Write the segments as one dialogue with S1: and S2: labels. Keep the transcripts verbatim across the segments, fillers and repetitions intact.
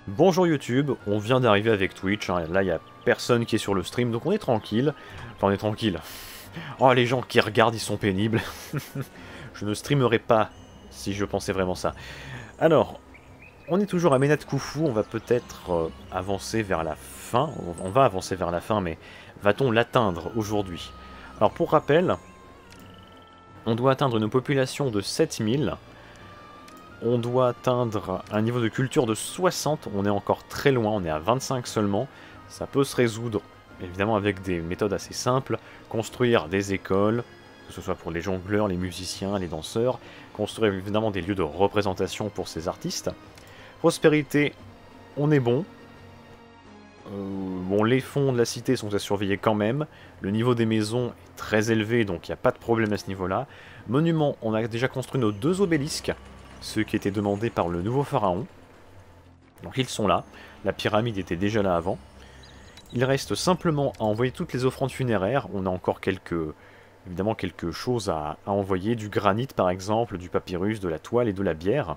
S1: Bonjour YouTube, on vient d'arriver avec Twitch, hein, là il n'y a personne qui est sur le stream, donc on est tranquille. Enfin on est tranquille. Oh les gens qui regardent ils sont pénibles. Je ne streamerai pas si je pensais vraiment ça. Alors, on est toujours à Menat Khufu, on va peut-être euh, avancer vers la fin, on va avancer vers la fin, mais va-t-on l'atteindre aujourd'hui? Alors pour rappel, on doit atteindre une population de sept mille. On doit atteindre un niveau de culture de soixante, on est encore très loin, on est à vingt-cinq seulement. Ça peut se résoudre, évidemment avec des méthodes assez simples. Construire des écoles, que ce soit pour les jongleurs, les musiciens, les danseurs. Construire évidemment des lieux de représentation pour ces artistes. Prospérité, on est bon. Euh, bon, les fonds de la cité sont à surveiller quand même. Le niveau des maisons est très élevé, donc il n'y a pas de problème à ce niveau-là. Monuments, on a déjà construit nos deux obélisques, ceux qui étaient demandés par le nouveau pharaon. Donc ils sont là, la pyramide était déjà là avant. Il reste simplement à envoyer toutes les offrandes funéraires, on a encore quelques, évidemment quelque chose à, à envoyer, du granit par exemple, du papyrus, de la toile et de la bière.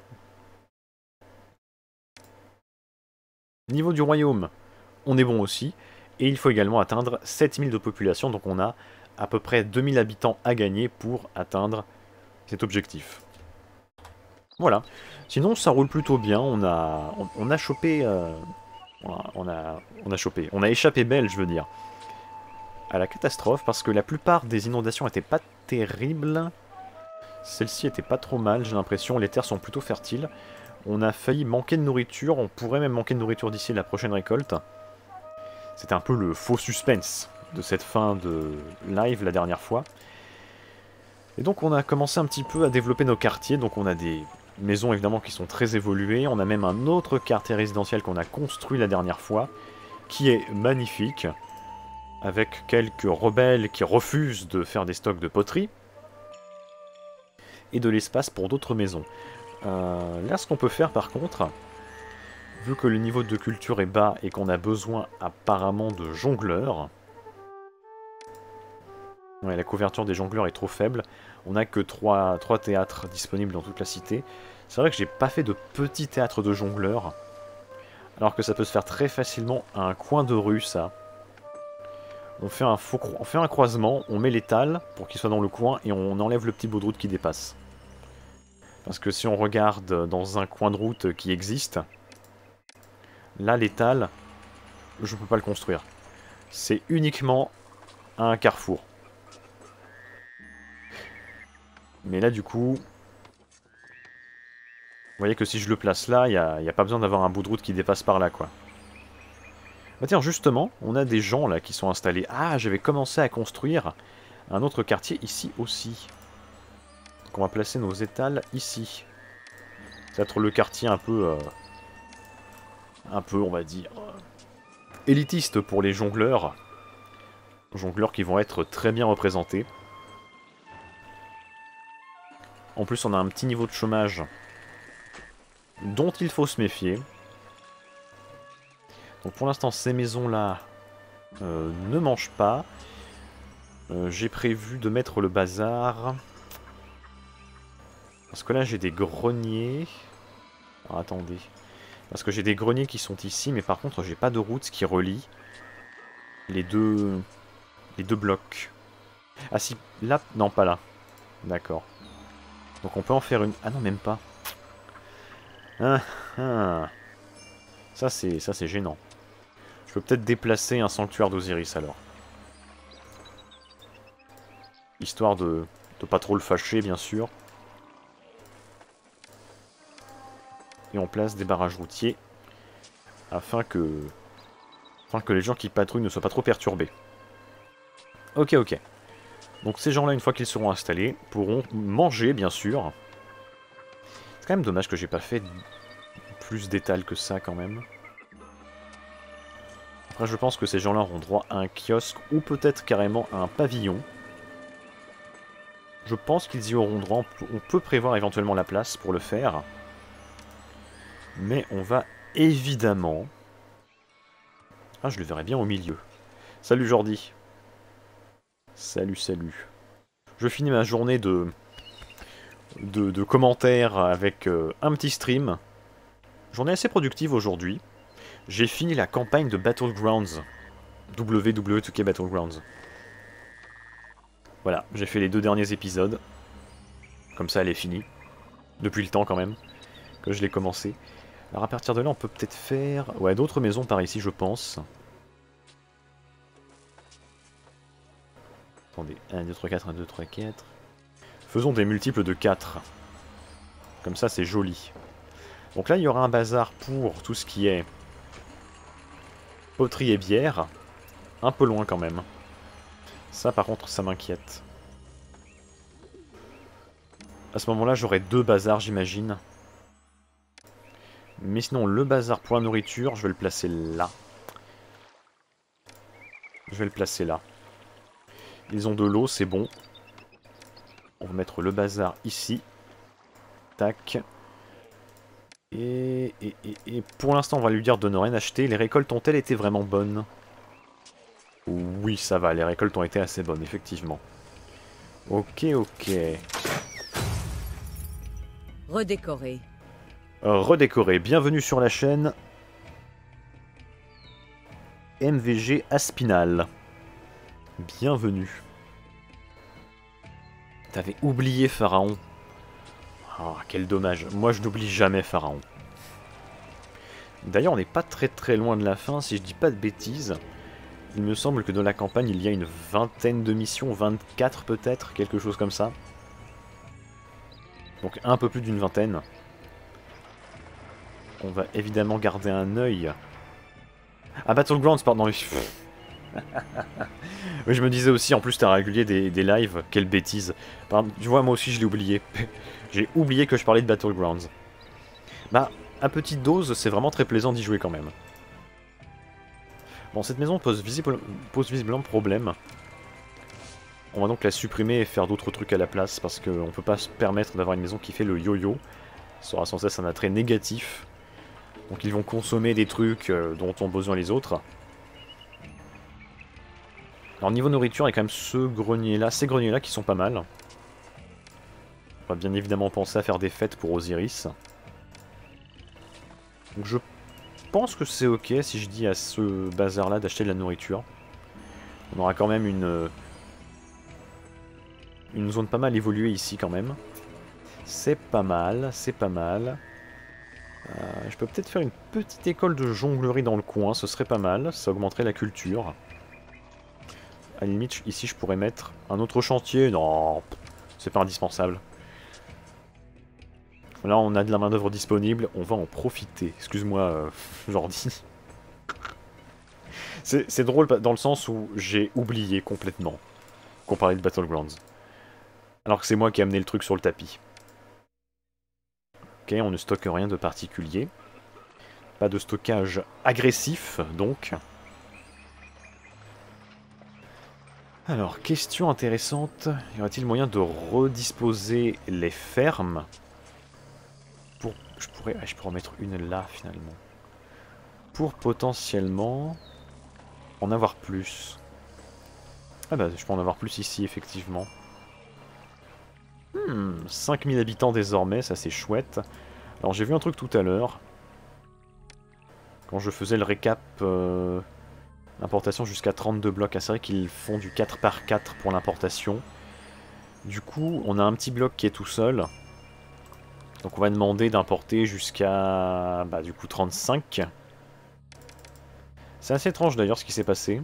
S1: Niveau du royaume, on est bon aussi, et il faut également atteindre sept mille de population, donc on a à peu près deux mille habitants à gagner pour atteindre cet objectif. Voilà. Sinon, ça roule plutôt bien. On a, on, on a chopé, euh, on a, on a chopé, on a échappé belle, je veux dire, à la catastrophe parce que la plupart des inondations étaient pas terribles. Celle-ci était pas trop mal, j'ai l'impression. Les terres sont plutôt fertiles. On a failli manquer de nourriture. On pourrait même manquer de nourriture d'ici la prochaine récolte. C'était un peu le faux suspense de cette fin de live la dernière fois. Et donc on a commencé un petit peu à développer nos quartiers. Donc on a des maisons évidemment qui sont très évoluées. On a même un autre quartier résidentiel qu'on a construit la dernière fois, qui est magnifique, avec quelques rebelles qui refusent de faire des stocks de poterie, et de l'espace pour d'autres maisons. Euh, là ce qu'on peut faire par contre, vu que le niveau de culture est bas et qu'on a besoin apparemment de jongleurs, ouais, la couverture des jongleurs est trop faible, on n'a que trois théâtres disponibles dans toute la cité. C'est vrai que j'ai pas fait de petit théâtre de jongleurs, alors que ça peut se faire très facilement à un coin de rue, ça. On fait un, faux on fait un croisement, on met l'étal pour qu'il soit dans le coin, et on enlève le petit bout de route qui dépasse. Parce que si on regarde dans un coin de route qui existe, là l'étal, je peux pas le construire. C'est uniquement un carrefour. Mais là du coup, vous voyez que si je le place là, il n'y a, y a pas besoin d'avoir un bout de route qui dépasse par là, quoi. Bah tiens, justement, on a des gens là qui sont installés. Ah, j'avais commencé à construire un autre quartier ici aussi. Donc on va placer nos étals ici. Peut-être le quartier un peu... Euh, un peu, on va dire... Euh, élitiste pour les jongleurs. Jongleurs qui vont être très bien représentés. En plus, on a un petit niveau de chômage dont il faut se méfier. Donc pour l'instant, ces maisons-là euh, ne mangent pas. Euh, j'ai prévu de mettre le bazar. Parce que là, j'ai des greniers. Alors, attendez. Parce que j'ai des greniers qui sont ici, mais par contre, j'ai pas de route qui relie les deux, les deux blocs. Ah si, là, non, pas là. D'accord. Donc on peut en faire une... Ah non, même pas. Ah, ah. Ça, c'est ça, c'est gênant. Je peux peut-être déplacer un sanctuaire d'Osiris, alors. Histoire de, de pas trop le fâcher, bien sûr. Et on place des barrages routiers. Afin que... Afin que les gens qui patrouillent ne soient pas trop perturbés. Ok, ok. Donc ces gens-là, une fois qu'ils seront installés, pourront manger, bien sûr. C'est quand même dommage que j'ai pas fait plus d'étal que ça, quand même. Après, je pense que ces gens-là auront droit à un kiosque, ou peut-être carrément à un pavillon. Je pense qu'ils y auront droit. On peut prévoir éventuellement la place pour le faire. Mais on va évidemment... Ah, je le verrai bien au milieu. Salut Jordi. Salut, salut. Je finis ma journée de, de, de commentaires avec euh, un petit stream. Journée assez productive aujourd'hui. J'ai fini la campagne de Battlegrounds. W W deux K Battlegrounds. Voilà, j'ai fait les deux derniers épisodes. Comme ça, elle est finie. Depuis le temps, quand même, que je l'ai commencé. Alors, à partir de là, on peut peut-être faire... Ouais, d'autres maisons par ici, je pense. Attendez, un, deux, trois, quatre, un, deux, trois, quatre... Faisons des multiples de quatre. Comme ça, c'est joli. Donc là, il y aura un bazar pour tout ce qui est... poterie et bière. Un peu loin, quand même. Ça, par contre, ça m'inquiète. À ce moment-là, j'aurai deux bazars, j'imagine. Mais sinon, le bazar pour la nourriture, je vais le placer là. Je vais le placer là. Ils ont de l'eau, c'est bon. On va mettre le bazar ici. Tac. Et, et, et, et pour l'instant, on va lui dire de ne rien acheter. Les récoltes ont-elles été vraiment bonnes? Oui, ça va. Les récoltes ont été assez bonnes, effectivement. Ok, ok.
S2: Redécoré.
S1: Euh, redécoré. Bienvenue sur la chaîne. M V G Aspinal. Bienvenue. T'avais oublié Pharaon. Ah, quel dommage. Moi, je n'oublie jamais Pharaon. D'ailleurs, on n'est pas très très loin de la fin, si je dis pas de bêtises. Il me semble que dans la campagne, il y a une vingtaine de missions, vingt-quatre peut-être, quelque chose comme ça. Donc un peu plus d'une vingtaine. On va évidemment garder un œil. Ah, Battlegrounds, pardon. Oui, je me disais aussi, en plus, t'as régulier des, des lives. Quelle bêtise. Pardon, tu vois, moi aussi, je l'ai oublié. J'ai oublié que je parlais de Battlegrounds. Bah, à petite dose, c'est vraiment très plaisant d'y jouer quand même. Bon, cette maison pose, visible, pose visiblement problème. On va donc la supprimer et faire d'autres trucs à la place, parce qu'on peut pas se permettre d'avoir une maison qui fait le yo-yo. Ça aura sans cesse un attrait négatif. Donc ils vont consommer des trucs dont ont besoin les autres. Alors niveau nourriture, il y a quand même ce grenier-là, ces greniers-là qui sont pas mal. On va bien évidemment penser à faire des fêtes pour Osiris. Donc je pense que c'est ok si je dis à ce bazar-là d'acheter de la nourriture. On aura quand même une... une zone pas mal évoluée ici quand même. C'est pas mal, c'est pas mal. Euh, je peux peut-être faire une petite école de jonglerie dans le coin, ce serait pas mal, ça augmenterait la culture. À la limite, ici je pourrais mettre un autre chantier, non, c'est pas indispensable. Là on a de la main d'œuvre disponible, on va en profiter. Excuse-moi, euh, Jordi. C'est drôle dans le sens où j'ai oublié complètement qu'on parlait de Battlegrounds. Alors que c'est moi qui ai amené le truc sur le tapis. Ok, on ne stocke rien de particulier. Pas de stockage agressif, donc. Alors, question intéressante. Y aurait-il moyen de redisposer les fermes pour... Je pourrais... Ah, je pourrais en mettre une là, finalement. Pour potentiellement en avoir plus. Ah bah, je peux en avoir plus ici, effectivement. Hmm, cinq mille habitants désormais, ça c'est chouette. Alors j'ai vu un truc tout à l'heure. Quand je faisais le récap... Euh, importation jusqu'à trente-deux blocs. Ah, c'est vrai qu'ils font du quatre par quatre pour l'importation. Du coup, on a un petit bloc qui est tout seul. Donc on va demander d'importer jusqu'à... Bah du coup trente-cinq. C'est assez étrange d'ailleurs ce qui s'est passé.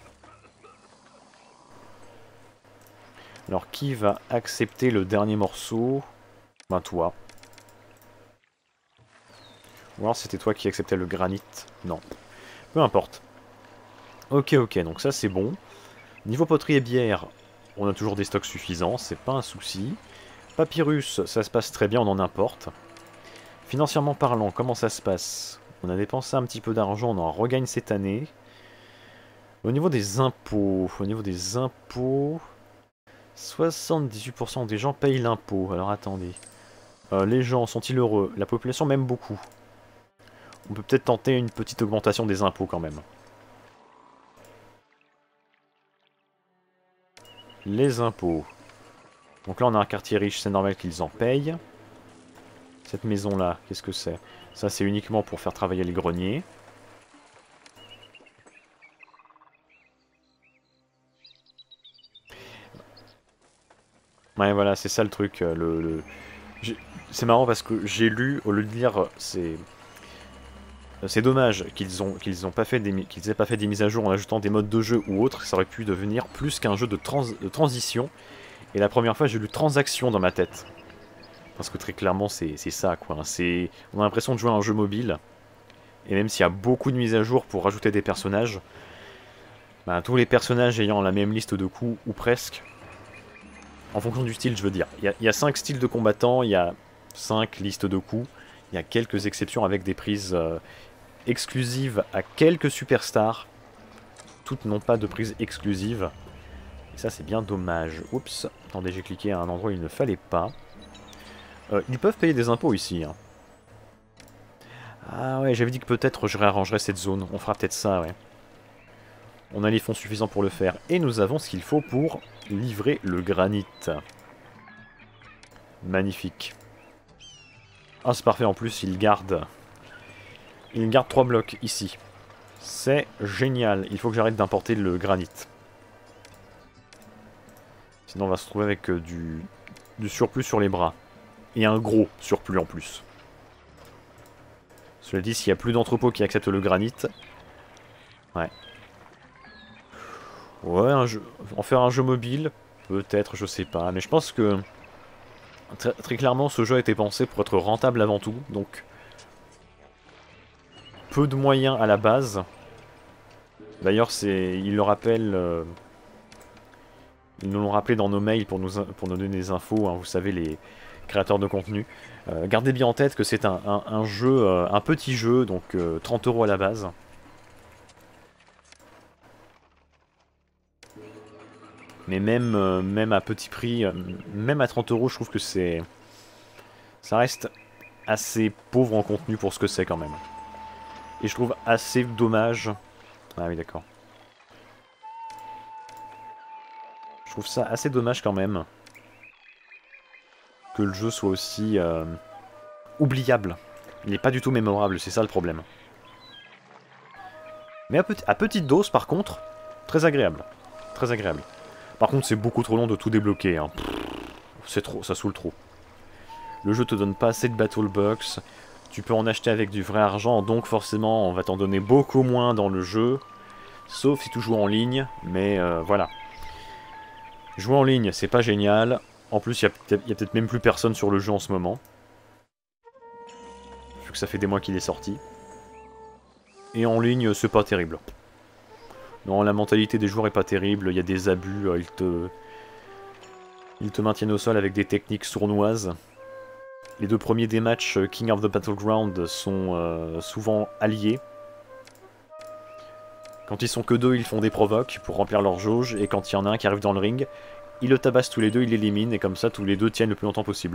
S1: Alors qui va accepter le dernier morceau? Ben toi. Ou alors c'était toi qui acceptais le granit. Non. Peu importe. Ok, ok, donc ça c'est bon. Niveau poterie et bière, on a toujours des stocks suffisants, c'est pas un souci. Papyrus, ça se passe très bien, on en importe. Financièrement parlant, comment ça se passe? On a dépensé un petit peu d'argent, on en regagne cette année. Au niveau des impôts, au niveau des impôts... soixante-dix-huit pour cent des gens payent l'impôt. Alors attendez. Euh, les gens sont-ils heureux? La population m'aime beaucoup. On peut peut-être tenter une petite augmentation des impôts quand même. Les impôts. Donc là on a un quartier riche, c'est normal qu'ils en payent. Cette maison là, qu'est-ce que c'est? Ça c'est uniquement pour faire travailler les greniers. Ouais, voilà, c'est ça le truc. Le, le... C'est marrant parce que j'ai lu, au lieu de lire, c'est... C'est dommage qu'ils ont qu'ils ont pas fait des qu'ils aient pas fait des mises à jour en ajoutant des modes de jeu ou autres, ça aurait pu devenir plus qu'un jeu de, trans de transition. Et la première fois j'ai lu transaction dans ma tête. Parce que très clairement c'est ça quoi. C'est on a l'impression de jouer à un jeu mobile. Et même s'il y a beaucoup de mises à jour pour rajouter des personnages, bah, tous les personnages ayant la même liste de coups ou presque. En fonction du style je veux dire. Il y a cinq styles de combattants, il y a cinq listes de coups. Il y a quelques exceptions avec des prises euh, exclusives à quelques superstars. Toutes n'ont pas de prise exclusive. Et ça c'est bien dommage. Oups, attendez, j'ai cliqué à un endroit où il ne fallait pas. Euh, ils peuvent payer des impôts ici. Hein. Ah ouais, j'avais dit que peut-être je réarrangerais cette zone. On fera peut-être ça, ouais. On a les fonds suffisants pour le faire. Et nous avons ce qu'il faut pour livrer le granit. Magnifique. Ah, c'est parfait, en plus, il garde... Il garde trois blocs, ici. C'est génial. Il faut que j'arrête d'importer le granit. Sinon, on va se trouver avec euh, du... du surplus sur les bras. Et un gros surplus, en plus. Cela dit, s'il n'y a plus d'entrepôts qui acceptent le granit... Ouais. Ouais, un jeu... en faire un jeu mobile, peut-être, je sais pas. Mais je pense que... Très, très clairement, ce jeu a été pensé pour être rentable avant tout, donc peu de moyens à la base. D'ailleurs, c'est, ils le rappellent, euh... ils nous l'ont rappelé dans nos mails pour nous, pour nous donner des infos. Hein, vous savez, les créateurs de contenu. Euh, gardez bien en tête que c'est un, un, un jeu, euh, un petit jeu, donc euh, trente euros à la base. Mais même, euh, même à petit prix, euh, même à trente euros, je trouve que c'est... Ça reste assez pauvre en contenu pour ce que c'est quand même. Et je trouve assez dommage... Ah oui, d'accord. Je trouve ça assez dommage quand même. Que le jeu soit aussi... Euh, oubliable. Il n'est pas du tout mémorable, c'est ça le problème. Mais à, petit, à petite dose, par contre, très agréable. Très agréable. Par contre, c'est beaucoup trop long de tout débloquer. Hein. C'est trop, ça saoule trop. Le jeu te donne pas assez de Battle Box. Tu peux en acheter avec du vrai argent, donc forcément, on va t'en donner beaucoup moins dans le jeu. Sauf si tu joues en ligne, mais euh, voilà. Jouer en ligne, c'est pas génial. En plus, il y a, a peut-être même plus personne sur le jeu en ce moment. Vu que ça fait des mois qu'il est sorti. Et en ligne, c'est pas terrible. Non, la mentalité des joueurs est pas terrible, il y a des abus, euh, ils te... Ils te maintiennent au sol avec des techniques sournoises. Les deux premiers des matchs King of the Battleground sont euh, souvent alliés. Quand ils sont que deux, ils font des provoques pour remplir leur jauge, et quand il y en a un qui arrive dans le ring, ils le tabassent tous les deux, ils l'éliminent, et comme ça tous les deux tiennent le plus longtemps possible.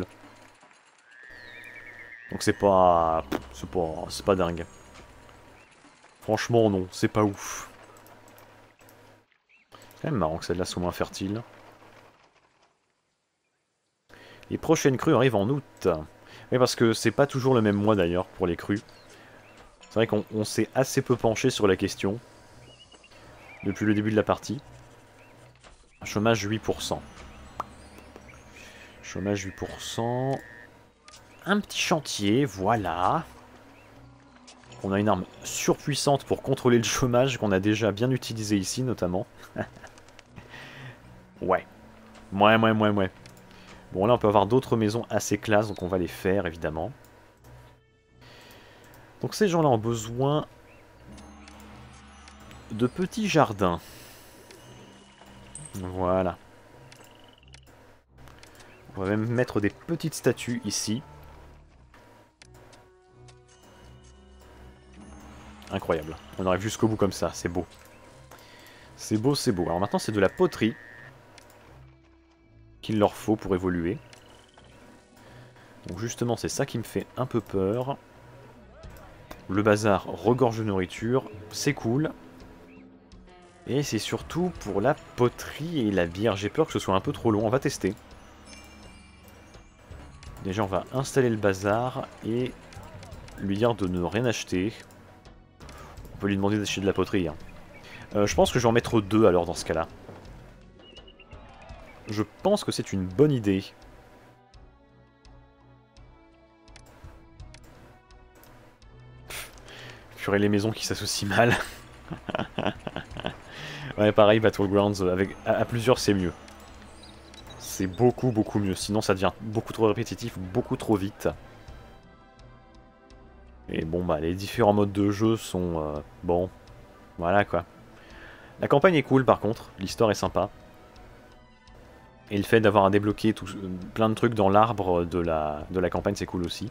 S1: Donc c'est pas... C'est pas... C'est pas dingue. Franchement non, c'est pas ouf. C'est quand même marrant que celle-là soit moins fertile. Les prochaines crues arrivent en août. Oui, parce que c'est pas toujours le même mois d'ailleurs pour les crues. C'est vrai qu'on s'est assez peu penché sur la question. Depuis le début de la partie. Chômage huit pour cent. Chômage huit pour cent. Un petit chantier, voilà. On a une arme surpuissante pour contrôler le chômage qu'on a déjà bien utilisé ici notamment. Ouais. Ouais, ouais, ouais, ouais. Bon, là, on peut avoir d'autres maisons assez classes, donc on va les faire, évidemment. Donc ces gens-là ont besoin de petits jardins. Voilà. On va même mettre des petites statues ici. Incroyable. On arrive jusqu'au bout comme ça, c'est beau. C'est beau, c'est beau. Alors maintenant, c'est de la poterie qu'il leur faut pour évoluer. Donc justement, c'est ça qui me fait un peu peur. Le bazar regorge de nourriture, c'est cool. Et c'est surtout pour la poterie et la bière. J'ai peur que ce soit un peu trop long, on va tester. Déjà, on va installer le bazar et lui dire de ne rien acheter. On peut lui demander d'acheter de la poterie. Hein. Euh, je pense que je vais en mettre deux alors dans ce cas-là. Je pense que c'est une bonne idée. Purée, les maisons qui s'associent mal. Ouais, pareil, Battlegrounds, avec, à, à plusieurs, c'est mieux. C'est beaucoup, beaucoup mieux. Sinon, ça devient beaucoup trop répétitif, beaucoup trop vite. Et bon, bah, les différents modes de jeu sont... Euh, bon, voilà, quoi. La campagne est cool, par contre. L'histoire est sympa. Et le fait d'avoir à débloquer tout, plein de trucs dans l'arbre de la, de la campagne, c'est cool aussi.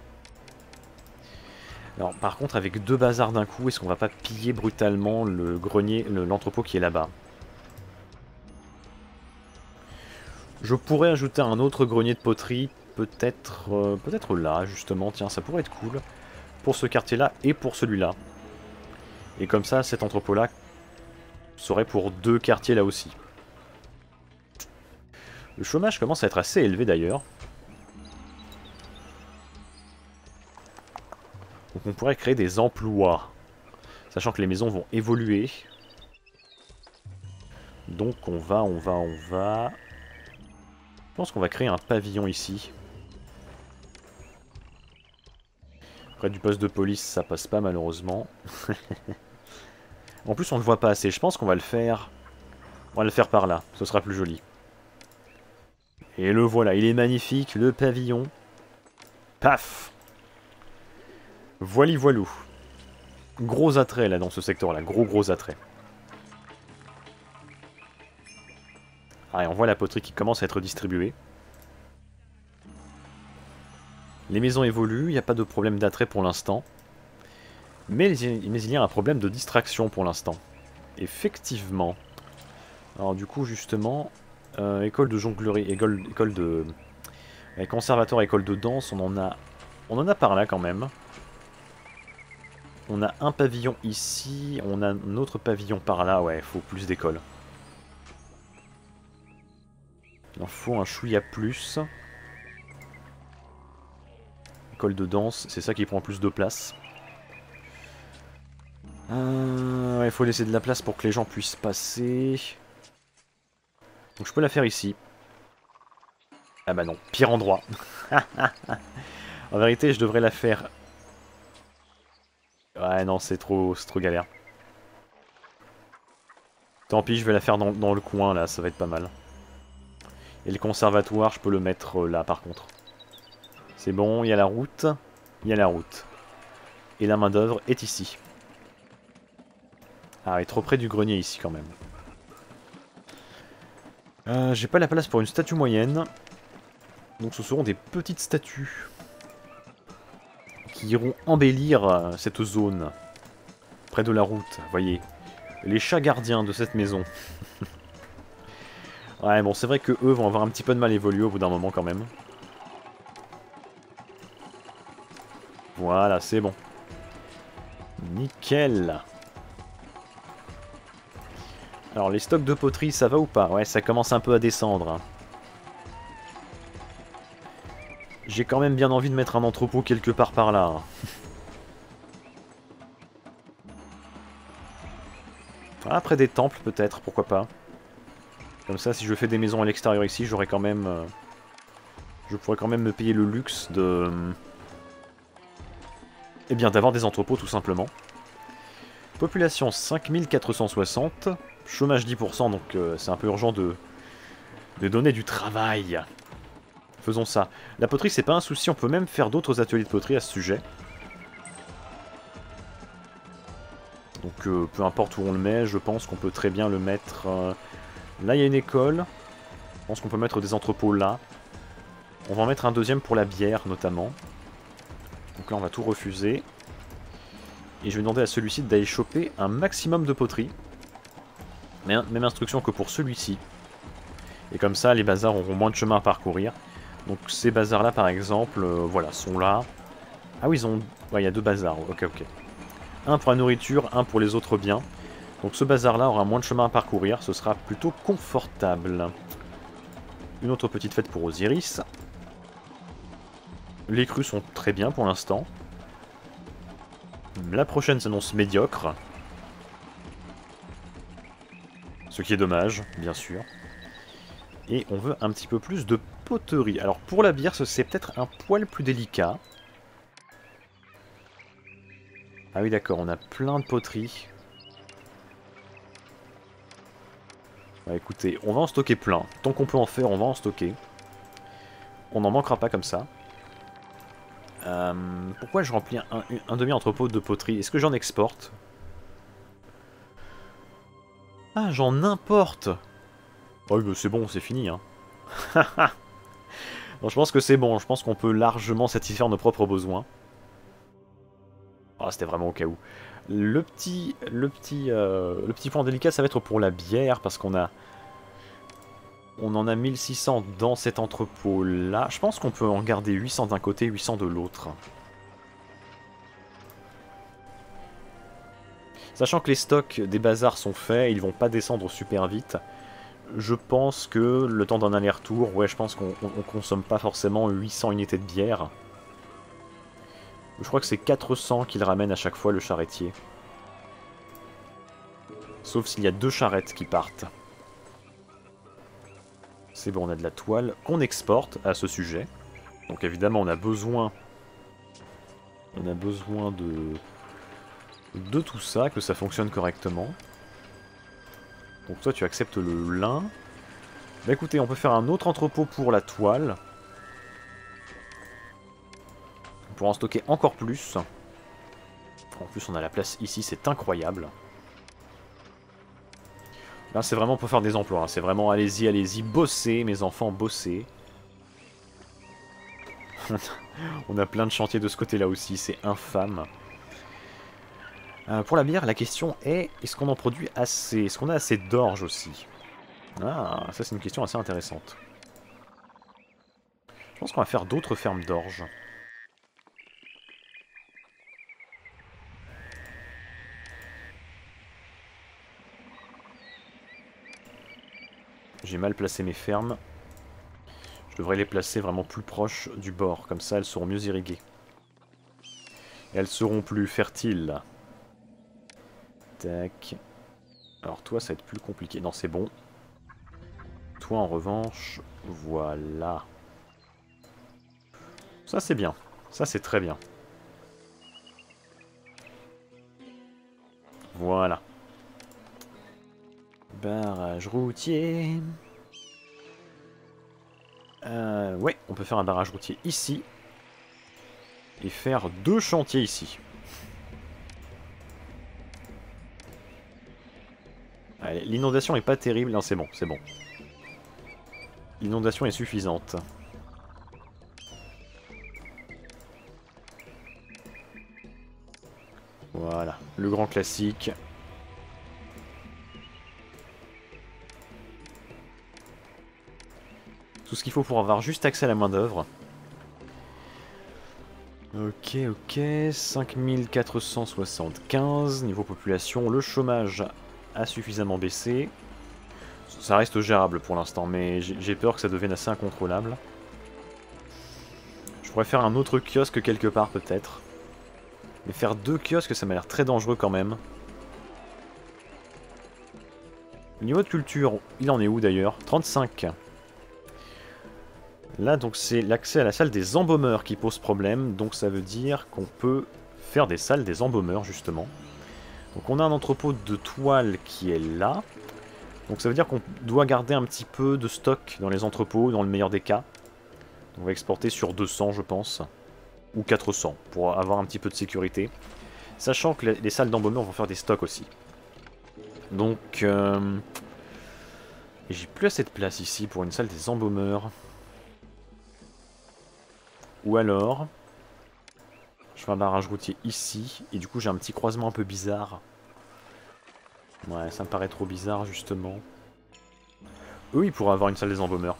S1: Alors, par contre, avec deux bazars d'un coup, est-ce qu'on va pas piller brutalement le grenier, l'entrepôt qui est là-bas? Je pourrais ajouter un autre grenier de poterie, peut-être euh, peut-être là, justement. Tiens, ça pourrait être cool. Pour ce quartier-là et pour celui-là. Et comme ça, cet entrepôt-là serait pour deux quartiers là aussi. Le chômage commence à être assez élevé d'ailleurs. Donc on pourrait créer des emplois. Sachant que les maisons vont évoluer. Donc on va, on va, on va... Je pense qu'on va créer un pavillon ici. Près du poste de police, ça passe pas malheureusement. En plus on le voit pas assez. Je pense qu'on va le faire... On va le faire par là. Ce sera plus joli. Et le voilà, il est magnifique, le pavillon. Paf! Voili voilou. Gros attrait là dans ce secteur-là, gros gros attrait. Ah, et on voit la poterie qui commence à être distribuée. Les maisons évoluent, il n'y a pas de problème d'attrait pour l'instant. Mais, mais il y a un problème de distraction pour l'instant. Effectivement. Alors du coup, justement, euh, école de jonglerie, école, école de... Euh, conservatoire, école de danse, on en a... On en a par là quand même. On a un pavillon ici, on a un autre pavillon par là, ouais, il faut plus d'écoles. Il en faut un chouïa plus. École de danse, c'est ça qui prend plus de place. Euh, ouais, il faut laisser de la place pour que les gens puissent passer. Donc je peux la faire ici. Ah bah non, pire endroit. En vérité, je devrais la faire... Ouais, non, c'est trop, c'est trop galère. Tant pis, je vais la faire dans, dans le coin, là, ça va être pas mal. Et le conservatoire, je peux le mettre euh, là, par contre. C'est bon, il y a la route. Il y a la route. Et la main d'œuvre est ici. Ah, elle est trop près du grenier ici, quand même. Euh, j'ai pas la place pour une statue moyenne. Donc ce seront des petites statues qui iront embellir euh, cette zone. Près de la route, voyez. Les chats gardiens de cette maison. Ouais, bon, c'est vrai que eux vont avoir un petit peu de mal à évoluer au bout d'un moment quand même. Voilà, c'est bon. Nickel. Alors, les stocks de poterie, ça va ou pas? Ouais, ça commence un peu à descendre. Hein. J'ai quand même bien envie de mettre un entrepôt quelque part par là. Hein. Après des temples, peut-être, pourquoi pas. Comme ça, si je fais des maisons à l'extérieur ici, j'aurais quand même... Euh, je pourrais quand même me payer le luxe de... Eh bien, d'avoir des entrepôts, tout simplement. Population cinq mille quatre cent soixante. Chômage dix pour cent, donc euh, c'est un peu urgent de... de donner du travail. Faisons ça. La poterie, c'est pas un souci, on peut même faire d'autres ateliers de poterie à ce sujet. Donc, euh, peu importe où on le met, je pense qu'on peut très bien le mettre... Euh... Là, il y a une école. Je pense qu'on peut mettre des entrepôts là. On va en mettre un deuxième pour la bière, notamment. Donc là, on va tout refuser. Et je vais demander à celui-ci d'aller choper un maximum de poterie. Même instruction que pour celui-ci. Et comme ça, les bazars auront moins de chemin à parcourir. Donc ces bazars-là, par exemple, euh, voilà, sont là. Ah oui, ils ont... Ouais, il y a deux bazars. Ok, ok. Un pour la nourriture, un pour les autres biens. Donc ce bazar-là aura moins de chemin à parcourir. Ce sera plutôt confortable. Une autre petite fête pour Osiris. Les crues sont très bien pour l'instant. La prochaine s'annonce médiocre. Ce qui est dommage, bien sûr. Et on veut un petit peu plus de poterie. Alors pour la bière, c'est peut-être un poil plus délicat. Ah oui d'accord, on a plein de poteries. Bah écoutez, on va en stocker plein. Tant qu'on peut en faire, on va en stocker. On n'en manquera pas comme ça. Euh, pourquoi je remplis un, un demi-entrepôt de poterie? Est-ce que j'en exporte? Ah, j'en importe. Oh, bah, c'est bon, c'est fini. Hein. Bon, je pense que c'est bon. Je pense qu'on peut largement satisfaire nos propres besoins. Ah, c'était vraiment au cas où. Le petit, le petit, euh, le petit point délicat, ça va être pour la bière, parce qu'on a... On en a mille six cents dans cet entrepôt-là. Je pense qu'on peut en garder huit cents d'un côté, huit cents de l'autre. Sachant que les stocks des bazars sont faits, ils vont pas descendre super vite. Je pense que le temps d'un aller-retour, ouais, je pense qu'on on, on consomme pas forcément huit cents unités de bière. Je crois que c'est quatre cents qu'il ramène à chaque fois le charretier. Sauf s'il y a deux charrettes qui partent. C'est bon, on a de la toile qu'on exporte à ce sujet. Donc évidemment, on a besoin... On a besoin de... de tout ça, que ça fonctionne correctement. Donc toi, tu acceptes le lin. Bah écoutez, on peut faire un autre entrepôt pour la toile. On pourra en stocker encore plus. En plus, on a la place ici, c'est incroyable. Là, c'est vraiment pour faire des emplois. Hein. C'est vraiment, allez-y, allez-y, bossez, mes enfants, bossez. On a plein de chantiers de ce côté-là aussi, c'est infâme. Euh, pour la bière, la question est, est-ce qu'on en produit assez? Est-ce qu'on a assez d'orge aussi? Ah, ça c'est une question assez intéressante. Je pense qu'on va faire d'autres fermes d'orge. J'ai mal placé mes fermes. Je devrais les placer vraiment plus proches du bord, comme ça elles seront mieux irriguées. Et elles seront plus fertiles. Tac. Alors toi ça va être plus compliqué. Non c'est bon. Toi en revanche, voilà. Ça c'est bien. Ça c'est très bien. Voilà. Barrage routier. Euh, ouais, on peut faire un barrage routier ici. Et faire deux chantiers ici. L'inondation est pas terrible. Non, c'est bon, c'est bon. L'inondation est suffisante. Voilà, le grand classique. Tout ce qu'il faut pour avoir juste accès à la main d'œuvre. Ok, ok, cinq mille quatre cent soixante-quinze, niveau population, le chômage a suffisamment baissé. Ça reste gérable pour l'instant, mais j'ai peur que ça devienne assez incontrôlable. Je pourrais faire un autre kiosque quelque part peut-être. Mais faire deux kiosques, ça m'a l'air très dangereux quand même. Le niveau de culture, il en est où d'ailleurs? trente-cinq. Là, donc c'est l'accès à la salle des embaumeurs qui pose problème. Donc ça veut dire qu'on peut faire des salles des embaumeurs, justement. Donc on a un entrepôt de toile qui est là. Donc ça veut dire qu'on doit garder un petit peu de stock dans les entrepôts, dans le meilleur des cas. On va exporter sur deux cents, je pense. Ou quatre cents, pour avoir un petit peu de sécurité. Sachant que les salles d'embaumeurs vont faire des stocks aussi. Donc... Euh... j'ai plus assez de place ici pour une salle des embaumeurs. Ou alors... je fais un barrage routier ici, et du coup j'ai un petit croisement un peu bizarre. Ouais, ça me paraît trop bizarre, justement. Eux, ils pourraient avoir une salle des embaumeurs.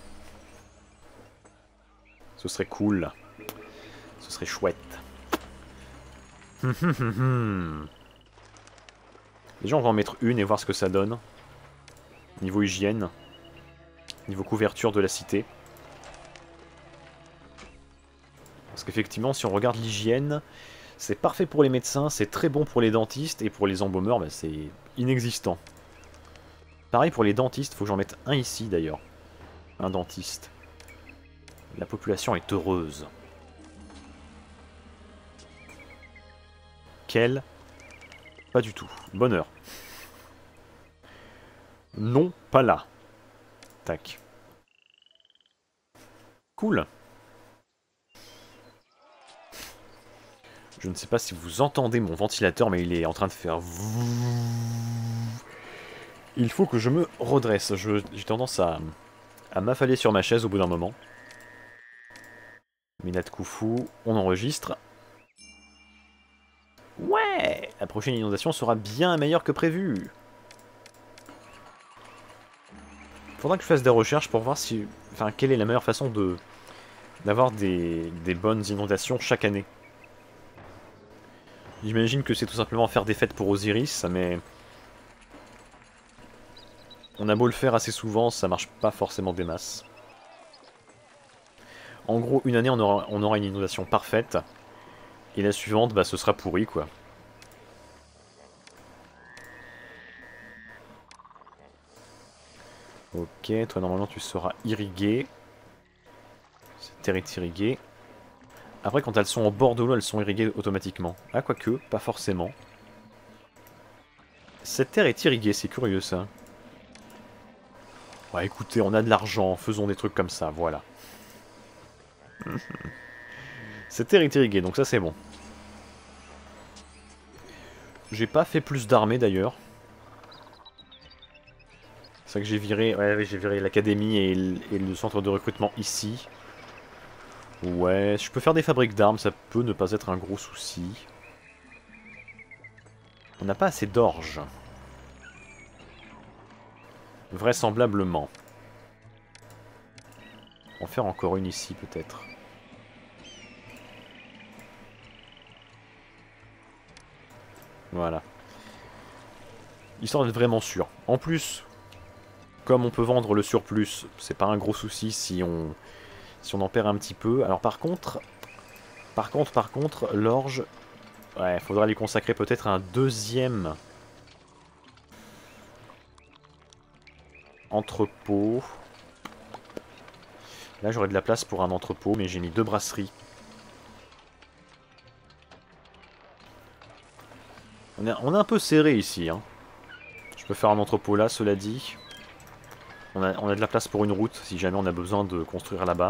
S1: Ce serait cool. Ce serait chouette. Déjà, on va en mettre une et voir ce que ça donne. Niveau hygiène. Niveau couverture de la cité. Parce qu'effectivement, si on regarde l'hygiène, c'est parfait pour les médecins, c'est très bon pour les dentistes, et pour les embaumeurs, bah, c'est inexistant. Pareil pour les dentistes, faut que j'en mette un ici d'ailleurs. Un dentiste. La population est heureuse. Quel? Pas du tout. Bonheur. Non, pas là. Tac. Cool. Je ne sais pas si vous entendez mon ventilateur, mais il est en train de faire... Il faut que je me redresse. J'ai tendance à, à m'affaler sur ma chaise au bout d'un moment. Minat Khufu, on enregistre. Ouais! La prochaine inondation sera bien meilleure que prévu. Faudra que je fasse des recherches pour voir si... Enfin, quelle est la meilleure façon de d'avoir des, des bonnes inondations chaque année. J'imagine que c'est tout simplement faire des fêtes pour Osiris, mais... On a beau le faire assez souvent, ça marche pas forcément des masses. En gros, une année, on aura, on aura une inondation parfaite, et la suivante, bah, ce sera pourri, quoi. Ok, toi, normalement, tu seras irrigué. Cette terre est irriguée. Après, quand elles sont en bord de l'eau, elles sont irriguées automatiquement. Ah, quoique, pas forcément. Cette terre est irriguée, c'est curieux, ça. Ouais, écoutez, on a de l'argent, faisons des trucs comme ça, voilà. Cette terre est irriguée, donc ça, c'est bon. J'ai pas fait plus d'armées, d'ailleurs. C'est ça que j'ai viré... Ouais, j'ai viré l'académie et, et le centre de recrutement ici. Ouais, je peux faire des fabriques d'armes, ça peut ne pas être un gros souci. On n'a pas assez d'orge. Vraisemblablement. En faire encore une ici, peut-être. Voilà. Histoire d'être vraiment sûr. En plus, comme on peut vendre le surplus, c'est pas un gros souci si on... Si on en perd un petit peu. Alors par contre, par contre, par contre, l'orge, ouais, faudra lui consacrer peut-être un deuxième entrepôt. Là, j'aurais de la place pour un entrepôt, mais j'ai mis deux brasseries. On est, on est un peu serré ici, hein. Je peux faire un entrepôt là, cela dit. On a, on a de la place pour une route, si jamais on a besoin de construire là-bas.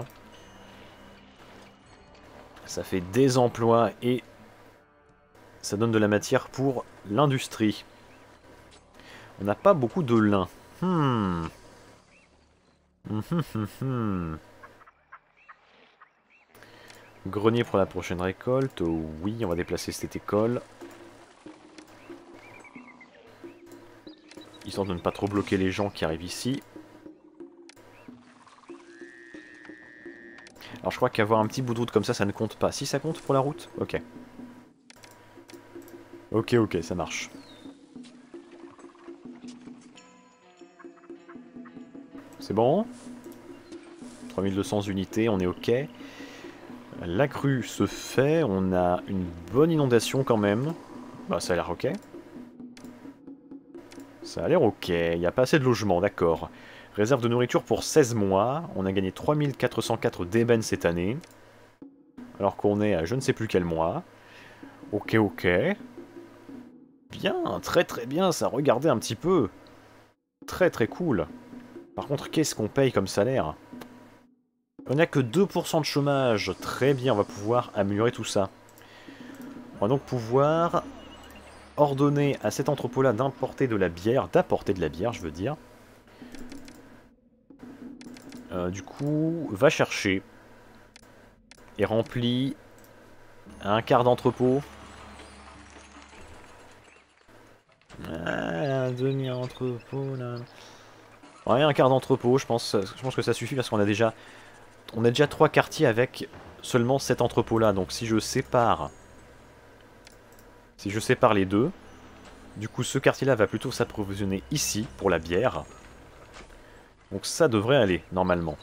S1: Ça fait des emplois et ça donne de la matière pour l'industrie. On n'a pas beaucoup de lin. Hmm. Hum, hum, hum, hum. Grenier pour la prochaine récolte. Oui, on va déplacer cette école. Histoire de ne pas trop bloquer les gens qui arrivent ici. Alors je crois qu'avoir un petit bout de route comme ça, ça ne compte pas. Si ça compte pour la route? Ok. Ok, ok, ça marche. C'est bon? trois mille deux cents unités, on est ok. La crue se fait, on a une bonne inondation quand même. Bah ça a l'air ok. Ça a l'air ok, il n'y a pas assez de logements, d'accord. Réserve de nourriture pour seize mois, on a gagné trois mille quatre cent quatre d'ébène cette année. Alors qu'on est à je ne sais plus quel mois. Ok, ok. Bien, très très bien, ça regardait un petit peu. Très très cool. Par contre, qu'est-ce qu'on paye comme salaire? On n'a que deux pour cent de chômage. Très bien, on va pouvoir améliorer tout ça. On va donc pouvoir ordonner à cet entrepôt-là d'importer de la bière, d'apporter de la bière, je veux dire. Euh, du coup, va chercher et remplit un quart d'entrepôt. Ah, un demi-entrepôt, là. Ouais, un quart d'entrepôt, je pense, je pense que ça suffit parce qu'on a déjà... On a déjà trois quartiers avec seulement cet entrepôt-là. Donc si je sépare... Si je sépare les deux, du coup ce quartier-là va plutôt s'approvisionner ici pour la bière. Donc ça devrait aller, normalement.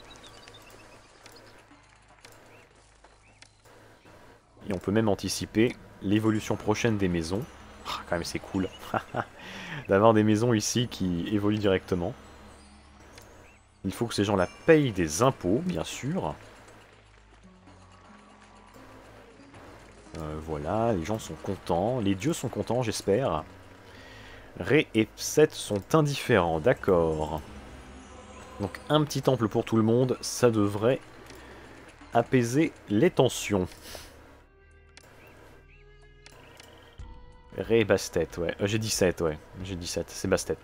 S1: Et on peut même anticiper l'évolution prochaine des maisons. Ah, quand même c'est cool d'avoir des maisons ici qui évoluent directement. Il faut que ces gens-là payent des impôts, bien sûr. Euh, voilà, les gens sont contents. Les dieux sont contents, j'espère. Ré et Pset sont indifférents, d'accord. Donc un petit temple pour tout le monde, ça devrait apaiser les tensions. Ré et Bastet, ouais. Euh, j'ai dix-sept, ouais. J'ai dix-sept, c'est Bastet.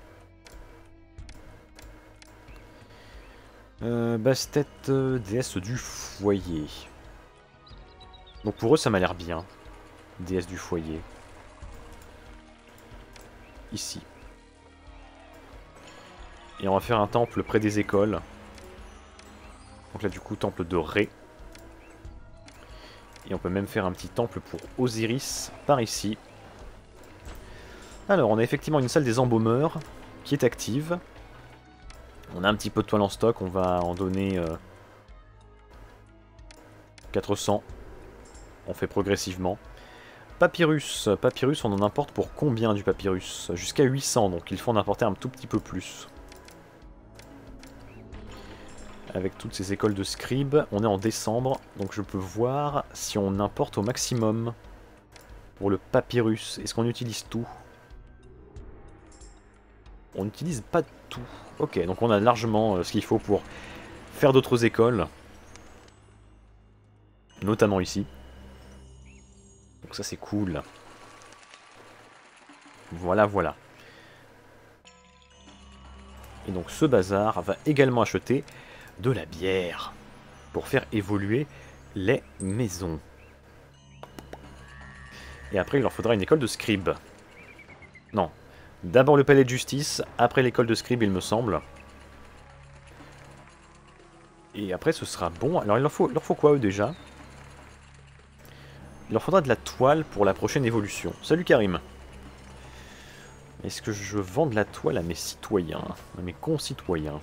S1: Euh, Bastet, euh, déesse du foyer. Donc pour eux, ça m'a l'air bien. Déesse du foyer. Ici. Et on va faire un temple près des écoles. Donc là, du coup, temple de Ré. Et on peut même faire un petit temple pour Osiris par ici. Alors, on a effectivement une salle des embaumeurs qui est active. On a un petit peu de toile en stock, on va en donner euh, quatre cents. On fait progressivement. Papyrus. Papyrus, on en importe pour combien du papyrus? Jusqu'à huit cents, donc il faut en importer un tout petit peu plus. Avec toutes ces écoles de scribes, on est en décembre, donc je peux voir si on importe au maximum pour le papyrus. Est-ce qu'on utilise tout? On n'utilise pas tout. Ok, donc on a largement euh, ce qu'il faut pour faire d'autres écoles. Notamment ici. Donc ça c'est cool. Voilà, voilà. Et donc ce bazar va également acheter de la bière pour faire évoluer les maisons. Et après il leur faudra une école de scribe. Non. D'abord le palais de justice, après l'école de scribe il me semble. Et après ce sera bon. Alors il leur faut, il leur faut quoi eux déjà? Il leur faudra de la toile pour la prochaine évolution. Salut Karim. Est-ce que je vends de la toile à mes citoyens, à mes concitoyens?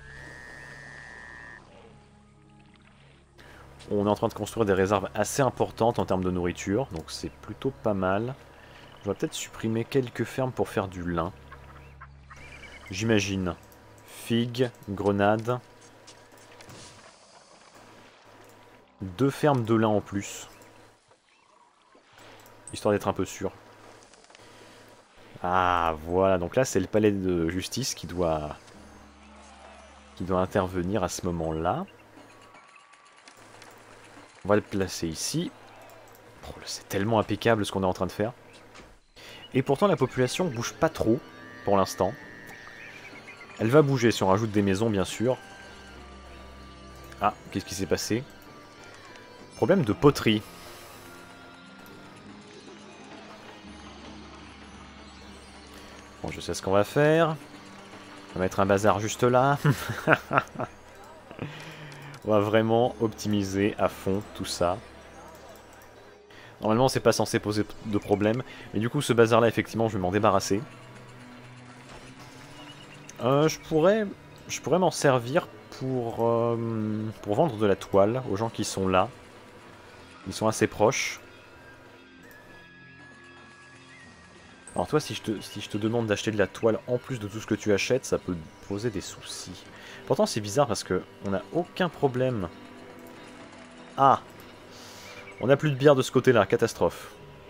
S1: On est en train de construire des réserves assez importantes en termes de nourriture, donc c'est plutôt pas mal. Je vais peut-être supprimer quelques fermes pour faire du lin. J'imagine. Figues, grenades. Deux fermes de lin en plus. Histoire d'être un peu sûr. Ah, voilà. Donc là, c'est le palais de justice qui doit... qui doit intervenir à ce moment-là. On va le placer ici. Oh, c'est tellement impeccable ce qu'on est en train de faire. Et pourtant, la population bouge pas trop, pour l'instant. Elle va bouger si on rajoute des maisons, bien sûr. Ah, qu'est-ce qui s'est passé? Problème de poterie. Bon, je sais ce qu'on va faire. On va mettre un bazar juste là. On va vraiment optimiser à fond tout ça. Normalement, c'est pas censé poser de problème. Mais du coup, ce bazar-là, effectivement, je vais m'en débarrasser. Euh, je pourrais, je pourrais m'en servir pour, euh, pour vendre de la toile aux gens qui sont là. Ils sont assez proches. Alors toi, si je te, si je te demande d'acheter de la toile en plus de tout ce que tu achètes, ça peut poser des soucis. Pourtant, c'est bizarre parce que on n'a aucun problème. Ah! On n'a plus de bière de ce côté-là, catastrophe.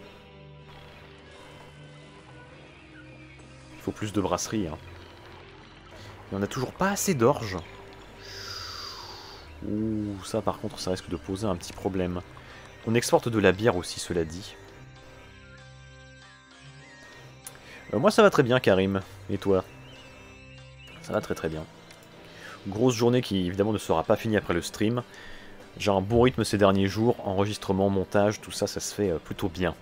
S1: Il faut plus de brasserie. Hein. Et on n'a toujours pas assez d'orge. Ouh, ça par contre, ça risque de poser un petit problème. On exporte de la bière aussi, cela dit. Euh, moi ça va très bien Karim, et toi? Ça va très très bien. Grosse journée qui évidemment ne sera pas finie après le stream. J'ai un bon rythme ces derniers jours, enregistrement, montage, tout ça, ça se fait plutôt bien.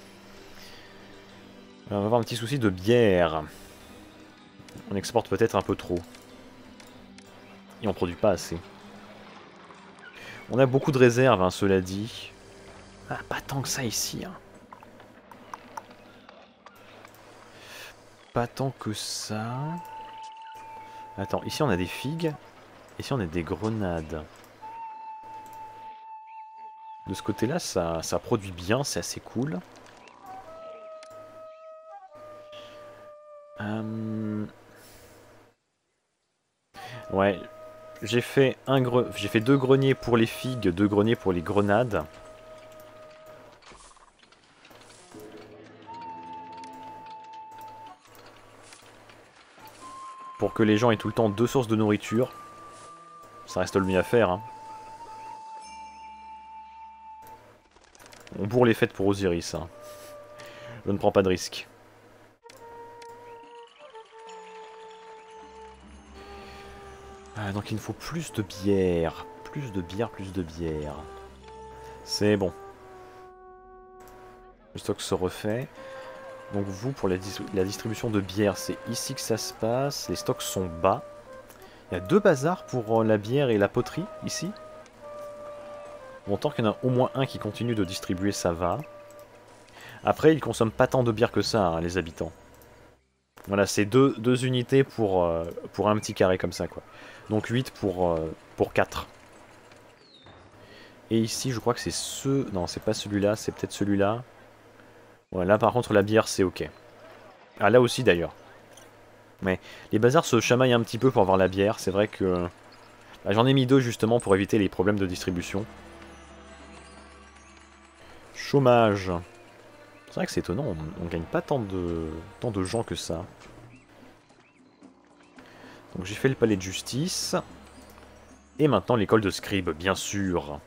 S1: On va avoir un petit souci de bière. On exporte peut-être un peu trop. Et on produit pas assez. On a beaucoup de réserves, hein, cela dit. Ah, pas tant que ça ici. Hein. Pas tant que ça. Attends, ici on a des figues. Ici on a des grenades. De ce côté-là, ça, ça produit bien, c'est assez cool. Euh... Ouais, j'ai fait, un gre... j'ai fait deux greniers pour les figues, deux greniers pour les grenades. Pour que les gens aient tout le temps deux sources de nourriture. Ça reste le mieux à faire, hein. On bourre les fêtes pour Osiris, hein. Je ne prends pas de risque. Ah, donc il nous faut plus de bière. Plus de bière, plus de bière. C'est bon. Le stock se refait. Donc vous, pour la, dis la distribution de bière, c'est ici que ça se passe. Les stocks sont bas. Il y a deux bazars pour la bière et la poterie, ici. Bon, tant qu'il y en a au moins un qui continue de distribuer, ça va. Après, ils consomment pas tant de bière que ça, hein, les habitants. Voilà, c'est deux, deux unités pour, euh, pour un petit carré comme ça, quoi. Donc huit pour, euh, pour quatre. Et ici, je crois que c'est ce... Non, c'est pas celui-là, c'est peut-être celui-là. Ouais, là, par contre, la bière, c'est ok. Ah, là aussi, d'ailleurs. Mais les bazars se chamaillent un petit peu pour avoir la bière. C'est vrai que... Bah, j'en ai mis deux, justement, pour éviter les problèmes de distribution. Chômage. C'est vrai que c'est étonnant, on, on gagne pas tant de, tant de gens que ça. Donc j'ai fait le palais de justice. Et maintenant l'école de scribe, bien sûr.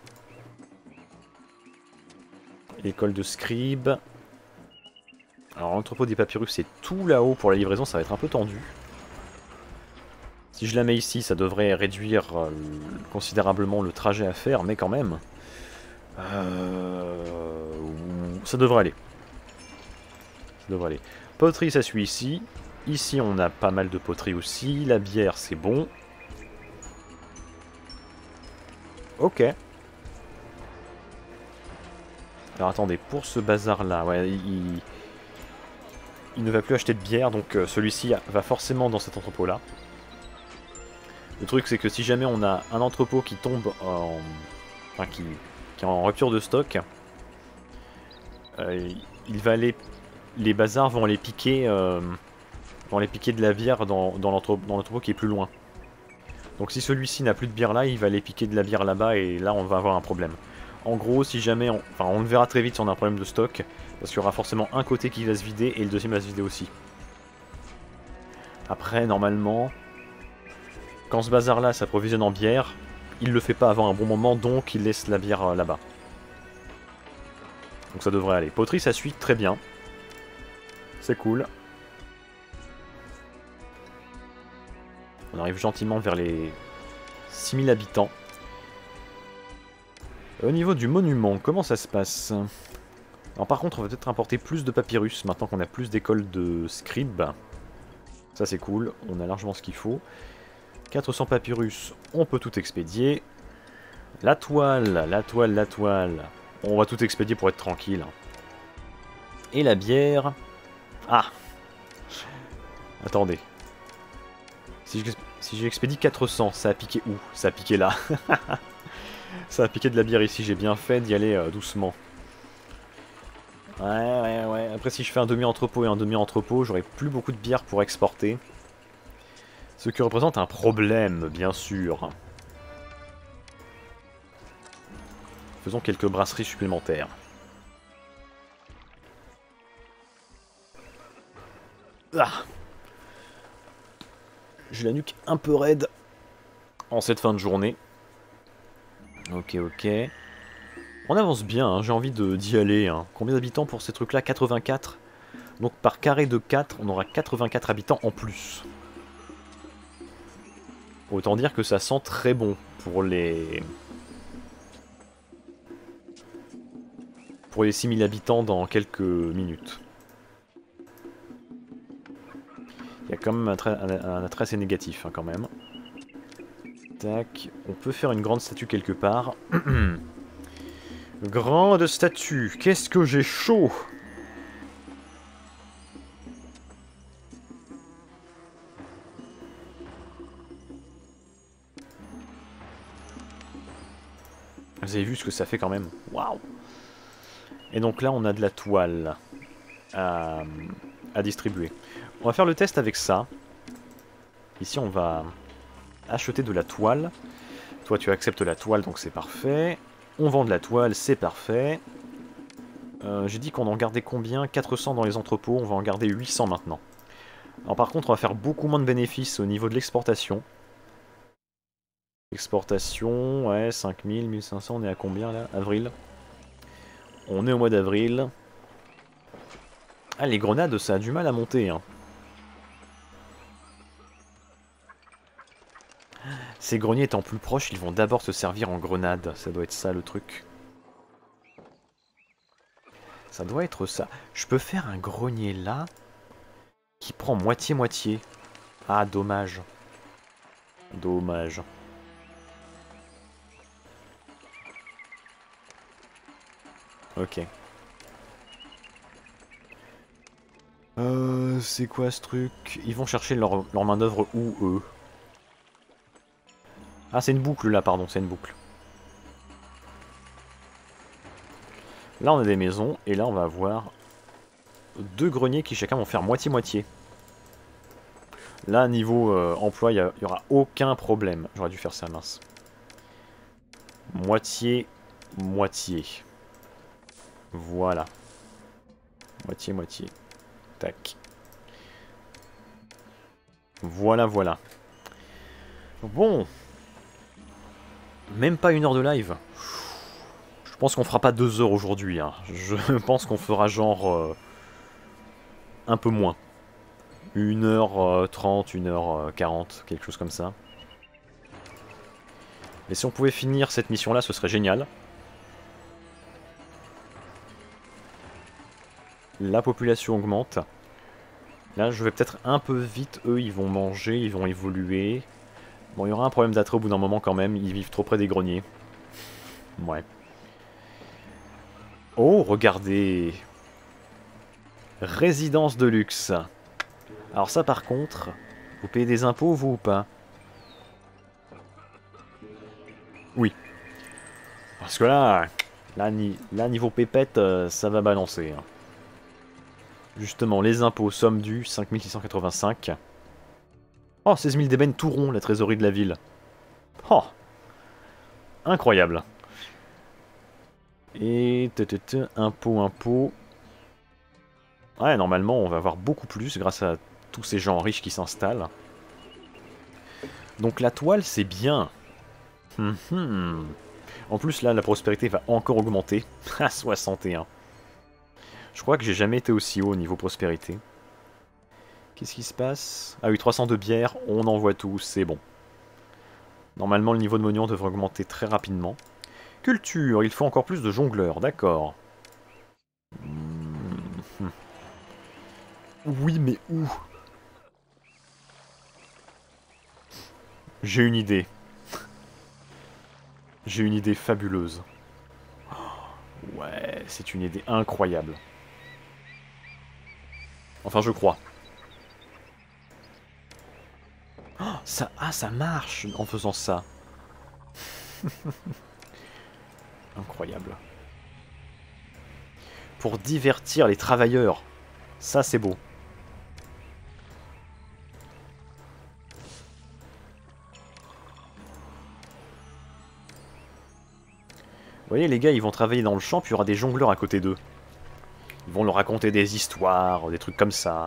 S1: L'école de scribe. Alors l'entrepôt des papyrus c'est tout là-haut pour la livraison, ça va être un peu tendu. Si je la mets ici, ça devrait réduire euh, considérablement le trajet à faire, mais quand même. Euh, ça devrait aller. Ça devrait aller. Poterie, ça suit ici. Ici, on a pas mal de poterie aussi. La bière, c'est bon. Ok. Alors attendez, pour ce bazar-là, ouais, il... il ne va plus acheter de bière, donc euh, celui-ci va forcément dans cet entrepôt-là. Le truc, c'est que si jamais on a un entrepôt qui tombe en... Enfin, qui, qui est en rupture de stock, euh, il va aller... Les bazars vont aller piquer... Euh... vont aller piquer de la bière dans, dans l'entrepôt qui est plus loin. Donc si celui-ci n'a plus de bière là, il va aller piquer de la bière là-bas et là on va avoir un problème. En gros, si jamais, on... enfin on le verra très vite si on a un problème de stock, parce qu'il y aura forcément un côté qui va se vider et le deuxième va se vider aussi. Après, normalement, quand ce bazar-là s'approvisionne en bière, il le fait pas avant un bon moment, donc il laisse la bière là-bas. Donc ça devrait aller. Poterie, ça suit très bien. C'est cool. On arrive gentiment vers les six mille habitants. Au niveau du monument, comment ça se passe? Alors par contre, on va peut-être importer plus de papyrus, maintenant qu'on a plus d'écoles de scribes. Ça c'est cool, on a largement ce qu'il faut. quatre cents papyrus, on peut tout expédier. La toile, la toile, la toile. On va tout expédier pour être tranquille. Et la bière... Ah! Attendez. Si j'expédie quatre cents, ça a piqué où? Ça a piqué là. Ça a piqué de la bière ici, j'ai bien fait d'y aller euh, doucement. Ouais, ouais, ouais. Après, si je fais un demi-entrepôt et un demi-entrepôt, j'aurai plus beaucoup de bière pour exporter. Ce qui représente un problème, bien sûr. Faisons quelques brasseries supplémentaires. Ah! J'ai la nuque un peu raide en cette fin de journée. Ok, ok. On avance bien, hein, j'ai envie d'y aller. Hein. Combien d'habitants pour ces trucs-là? quatre-vingt-quatre. Donc par carré de quatre, on aura quatre-vingt-quatre habitants en plus. Autant dire que ça sent très bon pour les... Pour les six mille habitants dans quelques minutes. Il y a quand même un attrait, un attrait assez négatif, hein, quand même. Tac. On peut faire une grande statue quelque part. Grande statue. Qu'est-ce que j'ai chaud! Vous avez vu ce que ça fait quand même? Waouh! Et donc là, on a de la toile à, à distribuer. On va faire le test avec ça. Ici, on va... acheter de la toile. Toi, tu acceptes la toile, donc c'est parfait. On vend de la toile, c'est parfait. Euh, J'ai dit qu'on en gardait combien? quatre cents dans les entrepôts, on va en garder huit cents maintenant. Alors par contre, on va faire beaucoup moins de bénéfices au niveau de l'exportation. Exportation, ouais, cinq mille, mille cinq cents, on est à combien là? Avril. On est au mois d'avril. Ah, les grenades, ça a du mal à monter, hein. Ces greniers étant plus proches, ils vont d'abord se servir en grenades. Ça doit être ça le truc. Ça doit être ça. Je peux faire un grenier là qui prend moitié-moitié. Ah, dommage. Dommage. Ok. Euh, c'est quoi ce truc? Ils vont chercher leur, leur main d'œuvre où, eux? Ah, c'est une boucle là, pardon, c'est une boucle. Là, on a des maisons, et là, on va avoir deux greniers qui chacun vont faire moitié-moitié. Là, niveau euh, emploi, il n'y aura aucun problème. J'aurais dû faire ça, mince. Moitié-moitié. Voilà. Moitié-moitié. Tac. Voilà, voilà. Bon. Même pas une heure de live. Je pense qu'on fera pas deux heures aujourd'hui. Hein. Je pense qu'on fera genre... Euh, un peu moins. une heure trente, une heure quarante, quelque chose comme ça. Et si on pouvait finir cette mission-là, ce serait génial. La population augmente. Là, je vais peut-être un peu vite. Eux, ils vont manger, ils vont évoluer. Bon, il y aura un problème d'attrait au bout d'un moment quand même. Ils vivent trop près des greniers. Ouais. Oh, regardez. Résidence de luxe. Alors ça, par contre, vous payez des impôts, vous, ou pas? Oui. Parce que là, là, ni là niveau pépette, euh, ça va balancer. Hein. Justement, les impôts, somme due, cinq mille six cent quatre-vingt-cinq. Oh, seize mille d'ébène tout rond, la trésorerie de la ville. Oh, incroyable. Et... impôt, impôt... Ouais, normalement, on va avoir beaucoup plus grâce à tous ces gens riches qui s'installent. Donc la toile, c'est bien. Hum, hum. En plus, là, la prospérité va encore augmenter. À soixante et un. Je crois que j'ai jamais été aussi haut au niveau prospérité. Qu'est-ce qui se passe? Ah oui, trois cents de bière, on en voit tous, c'est bon. Normalement, le niveau de monument devrait augmenter très rapidement. Culture, il faut encore plus de jongleurs, d'accord. Mmh. Oui, mais où? J'ai une idée. J'ai une idée fabuleuse. Ouais, c'est une idée incroyable. Enfin, je crois. Oh, ça, ah, ça marche en faisant ça. Incroyable. Pour divertir les travailleurs. Ça, c'est beau. Vous voyez, les gars, ils vont travailler dans le champ, puis il y aura des jongleurs à côté d'eux. Ils vont leur raconter des histoires, des trucs comme ça.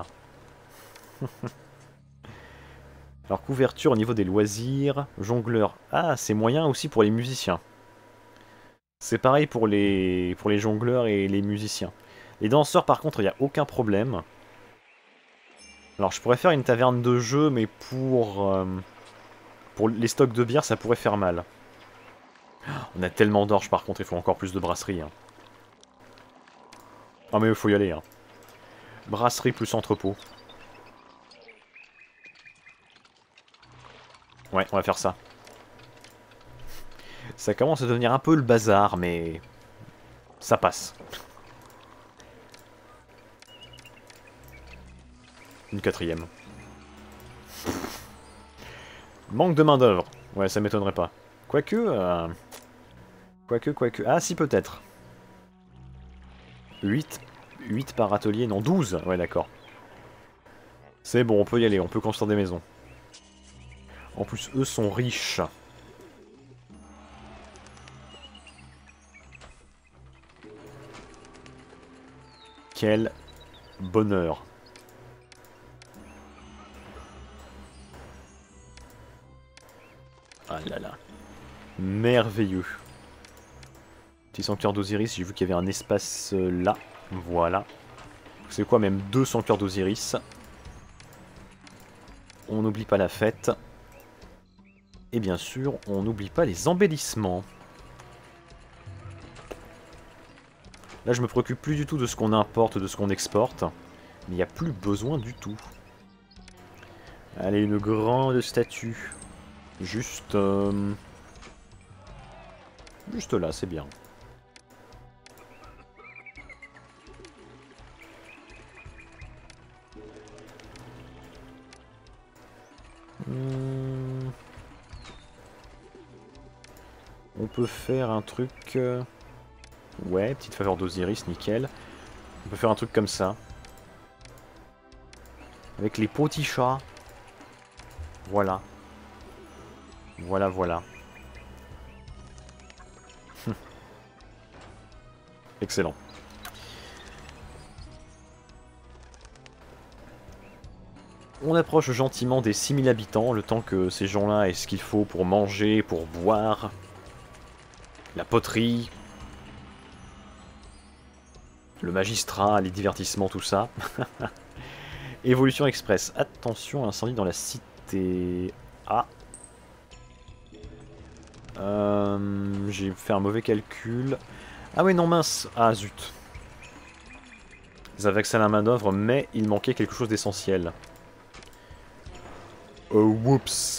S1: Alors, couverture au niveau des loisirs, jongleurs. Ah, c'est moyen aussi pour les musiciens. C'est pareil pour les, pour les jongleurs et les musiciens. Les danseurs, par contre, il n'y a aucun problème. Alors, je pourrais faire une taverne de jeu, mais pour, euh, pour les stocks de bière, ça pourrait faire mal. On a tellement d'orge, par contre, il faut encore plus de brasserie. Hein. Ah, mais il faut y aller. Hein. Brasserie plus entrepôt. Ouais, on va faire ça. Ça commence à devenir un peu le bazar, mais ça passe. Une quatrième. Manque de main d'œuvre. Ouais, ça m'étonnerait pas. Quoique... Euh... Quoique, quoique... Ah si, peut-être. huit. huit par atelier, non, douze. Ouais, d'accord. C'est bon, on peut y aller, on peut construire des maisons. En plus, eux sont riches. Quel bonheur. Ah là là. Merveilleux. Petit sanctuaire d'Osiris, j'ai vu qu'il y avait un espace euh, là. Voilà. C'est quoi, même deux sanctuaires d'Osiris. On n'oublie pas la fête. Et bien sûr, on n'oublie pas les embellissements. Là, je me préoccupe plus du tout de ce qu'on importe, de ce qu'on exporte. Mais il n'y a plus besoin du tout. Allez, une grande statue. Juste... Euh... Juste là, c'est bien. Hmm. On peut faire un truc... Euh... Ouais, petite faveur d'Osiris, nickel. On peut faire un truc comme ça. Avec les petits chats. Voilà. Voilà, voilà. Excellent. On approche gentiment des six mille habitants, le temps que ces gens-là aient ce qu'il faut pour manger, pour boire. La poterie. Le magistrat, les divertissements, tout ça. Évolution express. Attention, incendie dans la cité. Ah. Euh, J'ai fait un mauvais calcul. Ah ouais, non, mince. Ah, zut. Ils avaient accès à la main d'œuvre, mais il manquait quelque chose d'essentiel. Oh, whoops.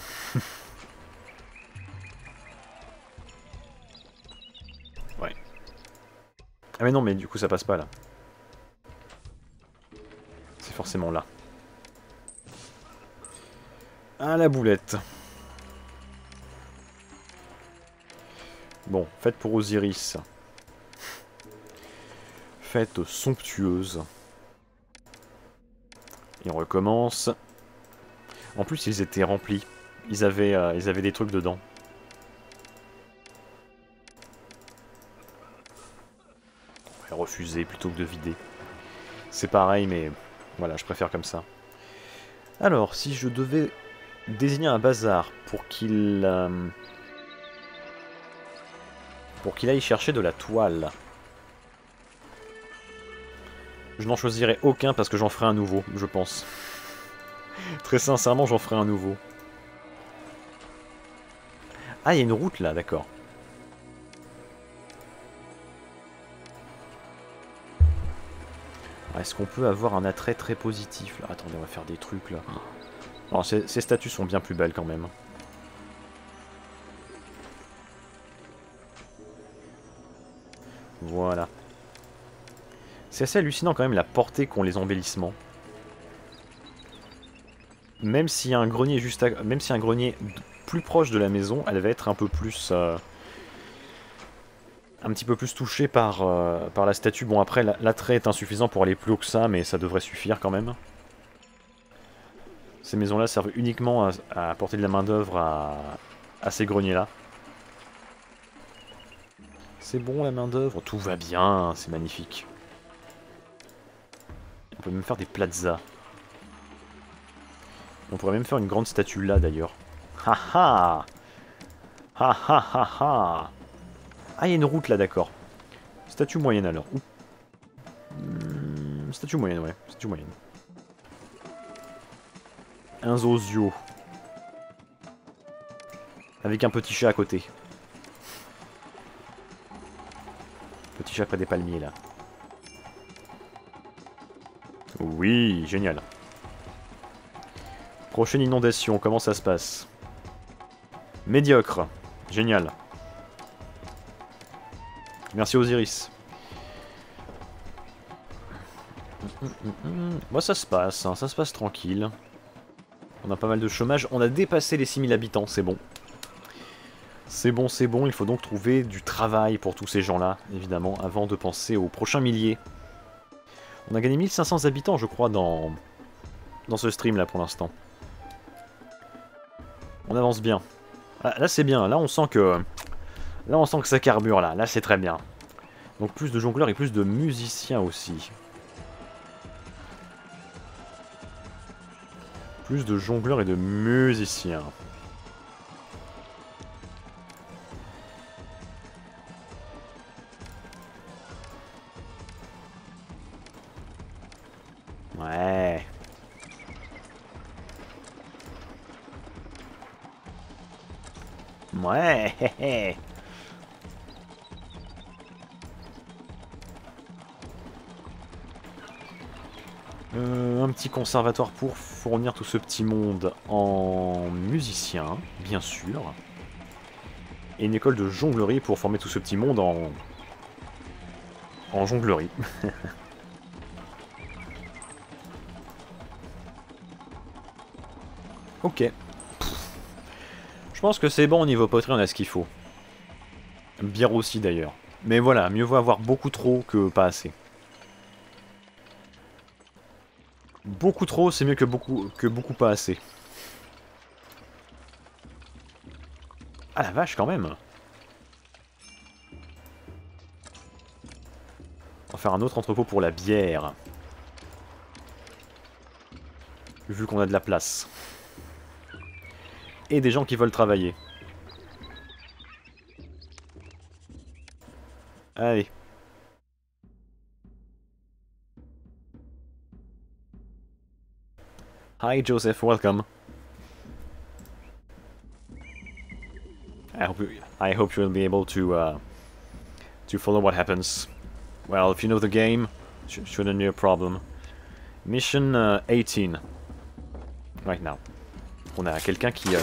S1: Ouais. Ah mais non, mais du coup ça passe pas là. C'est forcément là. Ah, la boulette. Bon, fête pour Osiris. Fête somptueuse. Et on recommence. En plus, ils étaient remplis. Ils avaient, euh, ils avaient des trucs dedans. On va refuser plutôt que de vider. C'est pareil, mais voilà, je préfère comme ça. Alors, si je devais désigner un bazar pour qu'il... Euh, pour qu'il aille chercher de la toile... Je n'en choisirais aucun parce que j'en ferai un nouveau, je pense. Très sincèrement, j'en ferai un nouveau. Ah, il y a une route là, d'accord. Est-ce qu'on peut avoir un attrait très positif là? Attendez, on va faire des trucs là. Alors, ces, ces statues sont bien plus belles quand même. Voilà. C'est assez hallucinant quand même la portée qu'ont les embellissements. Même s'il y a un grenier juste à... Même s'il y a un grenier plus proche de la maison, elle va être un peu plus... Euh... Un petit peu plus touchée par, euh, par la statue. Bon, après, l'attrait est insuffisant pour aller plus haut que ça, mais ça devrait suffire quand même. Ces maisons-là servent uniquement à, à apporter de la main-d'œuvre à, à ces greniers-là. C'est bon, la main-d'œuvre. Tout va bien, c'est magnifique. On peut même faire des plazas. On pourrait même faire une grande statue là, d'ailleurs. Ha ha ha ha ha ha. Ah, il y a une route là, d'accord. Statue moyenne alors. Mmh, statue moyenne, ouais. Statue moyenne. Un zozio. Avec un petit chat à côté. Petit chat près des palmiers là. Oui, génial. Prochaine inondation, comment ça se passe? Médiocre. Génial. Merci Osiris. Moi ça se passe, hein, ça se passe tranquille. On a pas mal de chômage. On a dépassé les six mille habitants, c'est bon. C'est bon, c'est bon. Il faut donc trouver du travail pour tous ces gens-là, évidemment, avant de penser au prochain millier. On a gagné mille cinq cents habitants, je crois, dans, dans ce stream-là, pour l'instant. On avance bien. Ah, là c'est bien, là on sent que... Là on sent que ça carbure là, là c'est très bien. Donc plus de jongleurs et plus de musiciens aussi. Plus de jongleurs et de musiciens. Ouais. Ouais. Hé hé. Euh, un petit conservatoire pour fournir tout ce petit monde en musiciens, bien sûr. Et une école de jonglerie pour former tout ce petit monde en... en jonglerie. Ok. Je pense que c'est bon au niveau poterie, on a ce qu'il faut. Bière aussi d'ailleurs. Mais voilà, mieux vaut avoir beaucoup trop que pas assez. Beaucoup trop, c'est mieux que beaucoup, que beaucoup pas assez. Ah la vache quand même. On va faire un autre entrepôt pour la bière. Vu qu'on a de la place. Et des gens qui veulent travailler. Allez. Hi Joseph, welcome. I hope you, I hope you'll be able to uh, to follow what happens. Well, if you know the game, sh shouldn't be a problem. Mission uh, eighteen. Right now. On a quelqu'un qui... Uh...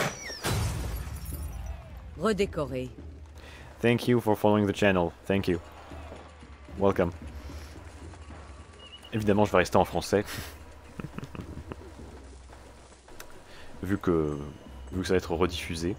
S2: Redécorer.
S1: Thank you for following the channel. Thank you. Welcome. Évidemment, je vais rester en français. vu que... Vu que ça va être rediffusé.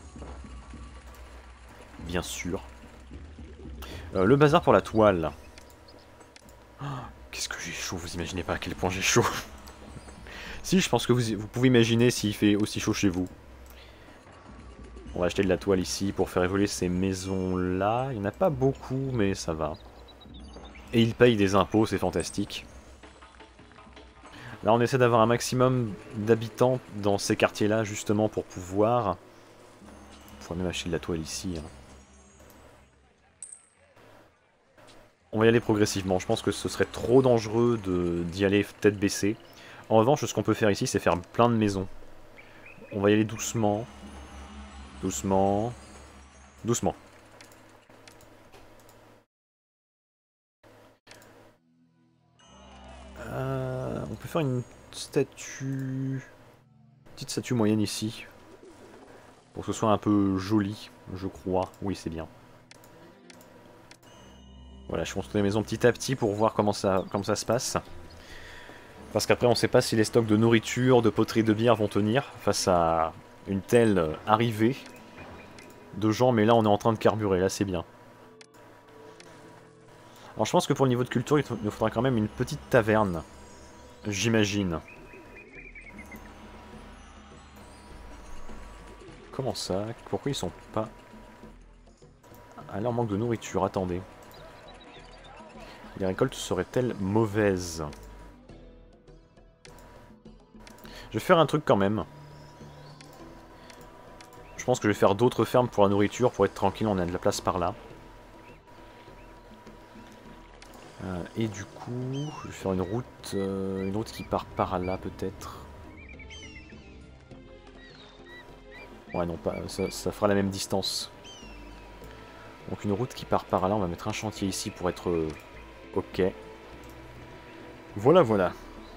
S1: Bien sûr. Euh, le bazar pour la toile. Oh, qu'est-ce que j'ai chaud, vous imaginez pas à quel point j'ai chaud. Si, je pense que vous, vous pouvez imaginer s'il fait aussi chaud chez vous. On va acheter de la toile ici pour faire évoluer ces maisons-là. Il n'y en a pas beaucoup, mais ça va. Et ils payent des impôts, c'est fantastique. Là, on essaie d'avoir un maximum d'habitants dans ces quartiers-là, justement, pour pouvoir... On pourrait même acheter de la toile ici. Hein. On va y aller progressivement. Je pense que ce serait trop dangereux d'y aller tête baissée. En revanche, ce qu'on peut faire ici, c'est faire plein de maisons. On va y aller doucement. Doucement. Doucement. Euh, on peut faire une statue... Petite statue moyenne ici. Pour que ce soit un peu joli, je crois. Oui, c'est bien. Voilà, je construis les maisons petit à petit pour voir comment ça, comment ça se passe. Parce qu'après, on ne sait pas si les stocks de nourriture, de poterie, de bière vont tenir face à une telle arrivée de gens. Mais là, on est en train de carburer, là, c'est bien. Alors, je pense que pour le niveau de culture, il nous faudra quand même une petite taverne. J'imagine. Comment ça? Pourquoi ils sont pas... Ah là, on manque de nourriture, attendez. Les récoltes seraient-elles mauvaises? Je vais faire un truc quand même. Je pense que je vais faire d'autres fermes pour la nourriture, pour être tranquille, on a de la place par là. Euh, et du coup, je vais faire une route, euh, une route qui part par là peut-être. Ouais non, pas, ça, ça fera la même distance. Donc une route qui part par là, on va mettre un chantier ici pour être euh, ok. Voilà, voilà.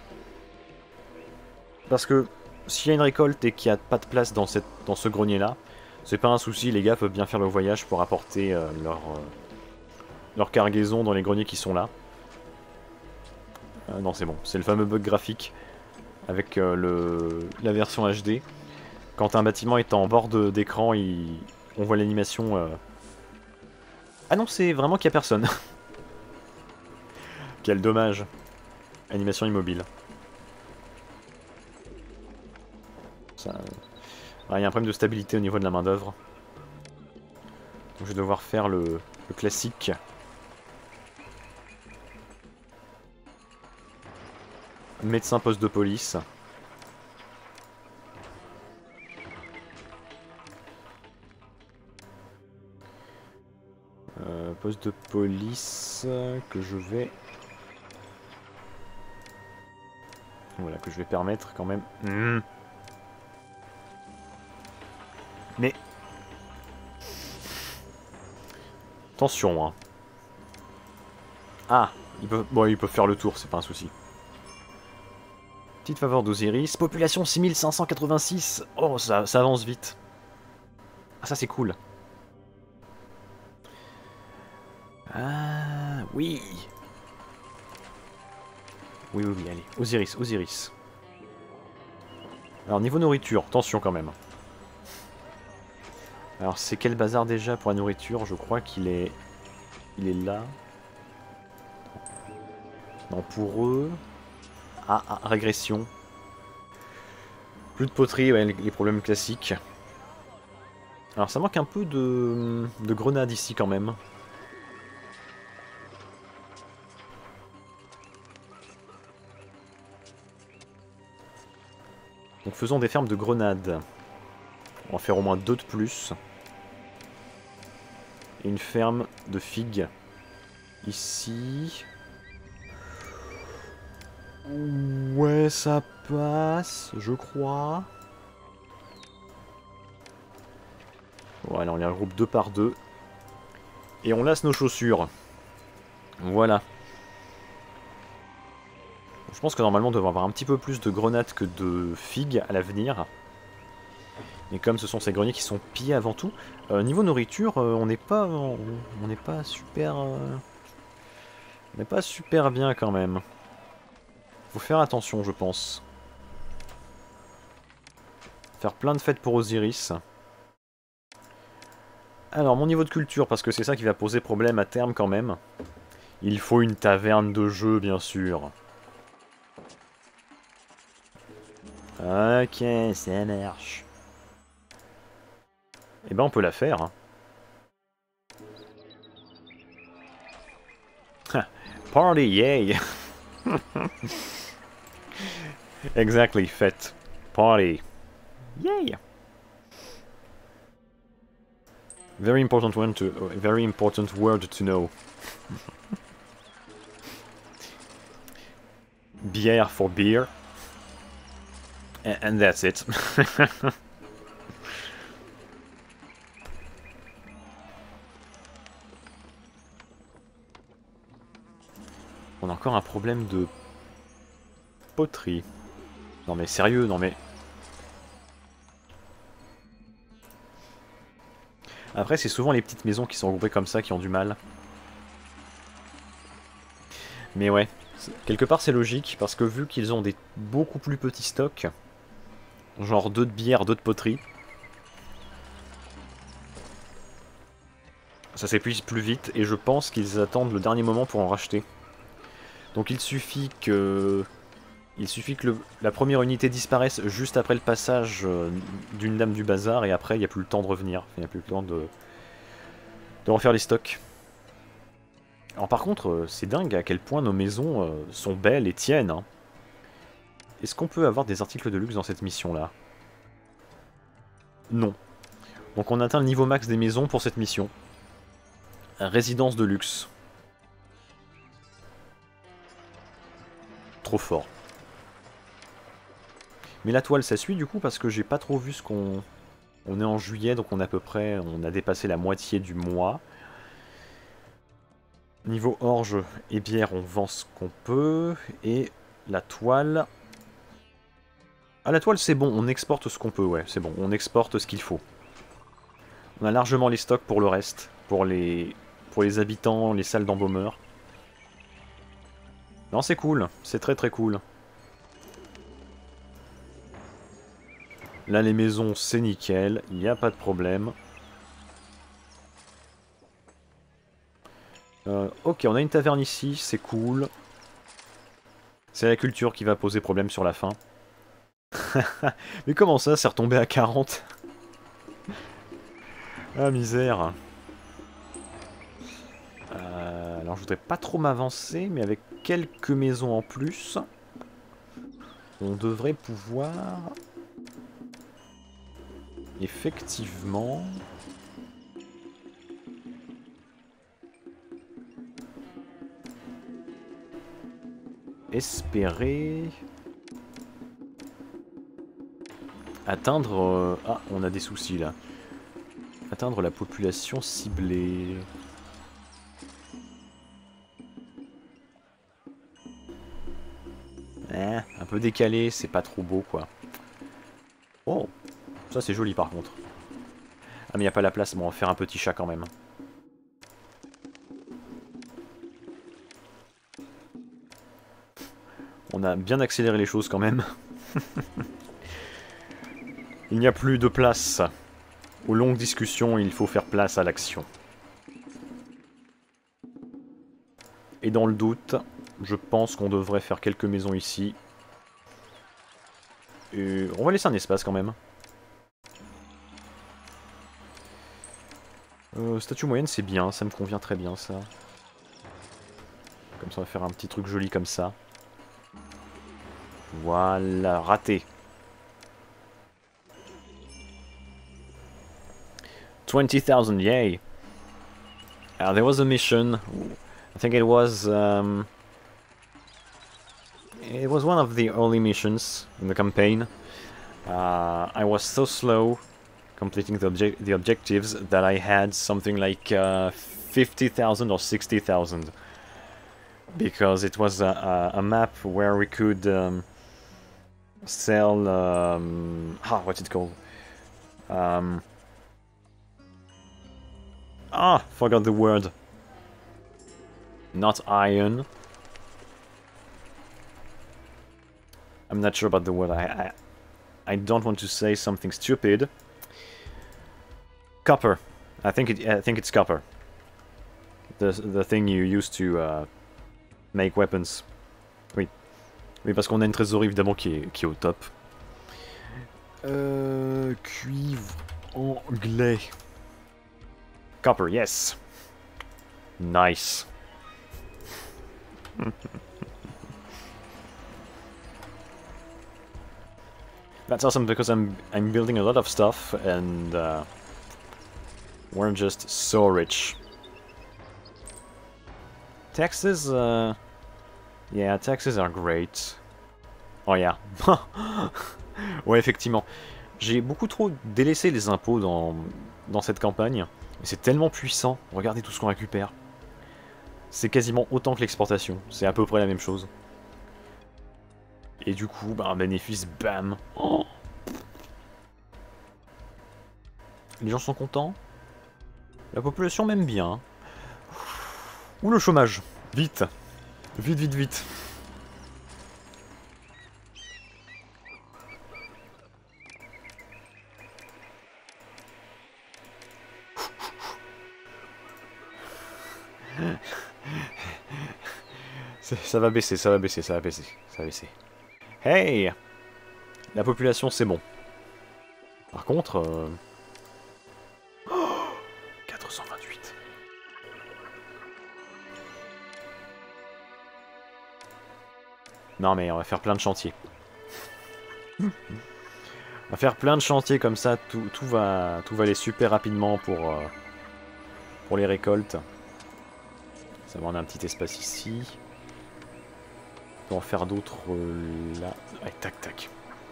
S1: Parce que s'il y a une récolte et qu'il n'y a pas de place dans, cette, dans ce grenier-là, c'est pas un souci, les gars peuvent bien faire le voyage pour apporter euh, leur, euh, leur cargaison dans les greniers qui sont là. Euh, non, c'est bon, c'est le fameux bug graphique avec euh, le, la version H D. Quand un bâtiment est en bord d'écran, il... on voit l'animation... Euh... Ah non, c'est vraiment qu'il n'y a personne. Quel dommage. Animation immobile. Ça... Ah, il y a un problème de stabilité au niveau de la main d'œuvre. Donc je vais devoir faire le, le classique. Médecin poste de police. Euh, poste de police que je vais... Voilà, que je vais permettre quand même... Mmh. Mais... Attention, hein. Ah, ils peuvent... Bon, ils peuvent faire le tour, c'est pas un souci. Petite faveur d'Osiris. Population six mille cinq cent quatre-vingt-six. Oh, ça, ça avance vite. Ah, ça c'est cool. Ah, oui. Oui, oui, oui, allez. Osiris, Osiris. Alors, niveau nourriture, attention quand même. Alors, c'est quel bazar déjà pour la nourriture? Je crois qu'il est... Il est là. Non, pour eux... Ah, ah, régression. Plus de poterie, ouais, les, les problèmes classiques. Alors, ça manque un peu de, de grenades ici quand même. Donc faisons des fermes de grenades. On va faire au moins deux de plus. Et une ferme de figues. Ici. Ouais, ça passe, je crois. Voilà, on les regroupe deux par deux. Et on lasse nos chaussures. Voilà. Je pense que normalement on devrait avoir un petit peu plus de grenades que de figues à l'avenir. Et comme ce sont ces greniers qui sont pillés avant tout, euh, niveau nourriture, euh, on n'est pas, on n'est pas super, euh, on n'est pas super bien quand même. Faut faire attention, je pense. Faire plein de fêtes pour Osiris. Alors mon niveau de culture, parce que c'est ça qui va poser problème à terme quand même. Il faut une taverne de jeu, bien sûr. Ok, ça marche. Eh ben on peut la faire. Hein. Party, yay. Exactly, fête. Party. Yay. Very important one to, uh, very important word to know. Bière for beer. And, and that's it. On a encore un problème de poterie. Non mais sérieux, non mais... Après c'est souvent les petites maisons qui sont regroupées comme ça qui ont du mal. Mais ouais, quelque part c'est logique parce que vu qu'ils ont des beaucoup plus petits stocks, genre deux de bière, deux de poterie, ça s'épuise plus vite et je pense qu'ils attendent le dernier moment pour en racheter. Donc il suffit que... Il suffit que le... la première unité disparaisse juste après le passage euh, d'une dame du bazar et après il n'y a plus le temps de revenir. Il n'y a plus le temps de... de refaire les stocks. Alors par contre, euh, c'est dingue à quel point nos maisons euh, sont belles et tiennent. Hein. Est-ce qu'on peut avoir des articles de luxe dans cette mission-là? Non. Donc on atteint le niveau max des maisons pour cette mission. Résidence de luxe. Trop fort. Mais la toile ça suit du coup parce que j'ai pas trop vu ce qu'on... On est en juillet donc on est à peu près... On a dépassé la moitié du mois. Niveau orge et bière on vend ce qu'on peut. Et la toile... Ah la toile c'est bon, on exporte ce qu'on peut, ouais c'est bon. On exporte ce qu'il faut. On a largement les stocks pour le reste. Pour les, pour les habitants, les salles d'embaumeurs. Non c'est cool, c'est très très cool. Là les maisons c'est nickel, il n'y a pas de problème. Euh, ok, on a une taverne ici, c'est cool. C'est la culture qui va poser problème sur la fin. Mais comment ça, c'est retombé à quarante? Ah, misère. Euh, alors, je voudrais pas trop m'avancer, mais avec quelques maisons en plus, on devrait pouvoir... Effectivement... Espérer... Atteindre... Euh... Ah, on a des soucis là. Atteindre la population ciblée... Eh, un peu décalé, c'est pas trop beau quoi. Oh, ça c'est joli par contre. Ah mais y a pas la place, bon on va faire un petit chat quand même. On a bien accéléré les choses quand même. Il n'y a plus de place. Aux longues discussions, il faut faire place à l'action. Et dans le doute, je pense qu'on devrait faire quelques maisons ici. Et on va laisser un espace quand même. Euh, statue moyenne c'est bien, ça me convient très bien ça. Comme ça on va faire un petit truc joli comme ça. Voilà, raté. twenty thousand, yay! Uh, there was a mission. I think it was um, it was one of the early missions in the campaign. Uh, I was so slow completing the, obje the objectives that I had something like uh, fifty thousand or sixty thousand, because it was a, a, a map where we could um, sell um, ah, what's it called? Um, ah, forgot the word. Not iron. I'm not sure about the word. I, I I don't want to say something stupid. Copper. I think it. I think it's copper. The the thing you use to uh, make weapons. Oui. Oui, parce qu'on a une trésorerie évidemment qui est qui est au top. Euh, cuivre anglais. Copper, yes. Nice. That's awesome because I'm I'm building a lot of stuff and uh, we're just so rich. Taxes, uh, yeah, taxes are great. Oh yeah. Ouais, effectivement. J'ai beaucoup trop délaissé les impôts dans dans cette campagne. Mais c'est tellement puissant. Regardez tout ce qu'on récupère. C'est quasiment autant que l'exportation. C'est à peu près la même chose. Et du coup, bah, un bénéfice, bam. Oh, les gens sont contents. La population m'aime bien. Ou le chômage. Vite. Vite, vite, vite. Ça va baisser, ça va baisser, ça va baisser, ça va baisser. Hey! La population, c'est bon. Par contre... Euh... Oh, quatre cent vingt-huit. Non mais on va faire plein de chantiers. On va faire plein de chantiers comme ça, tout, tout, va, tout va aller super rapidement pour, euh, pour les récoltes. Ça va, on a un petit espace ici. On peut en faire d'autres euh, là. Allez, tac, tac.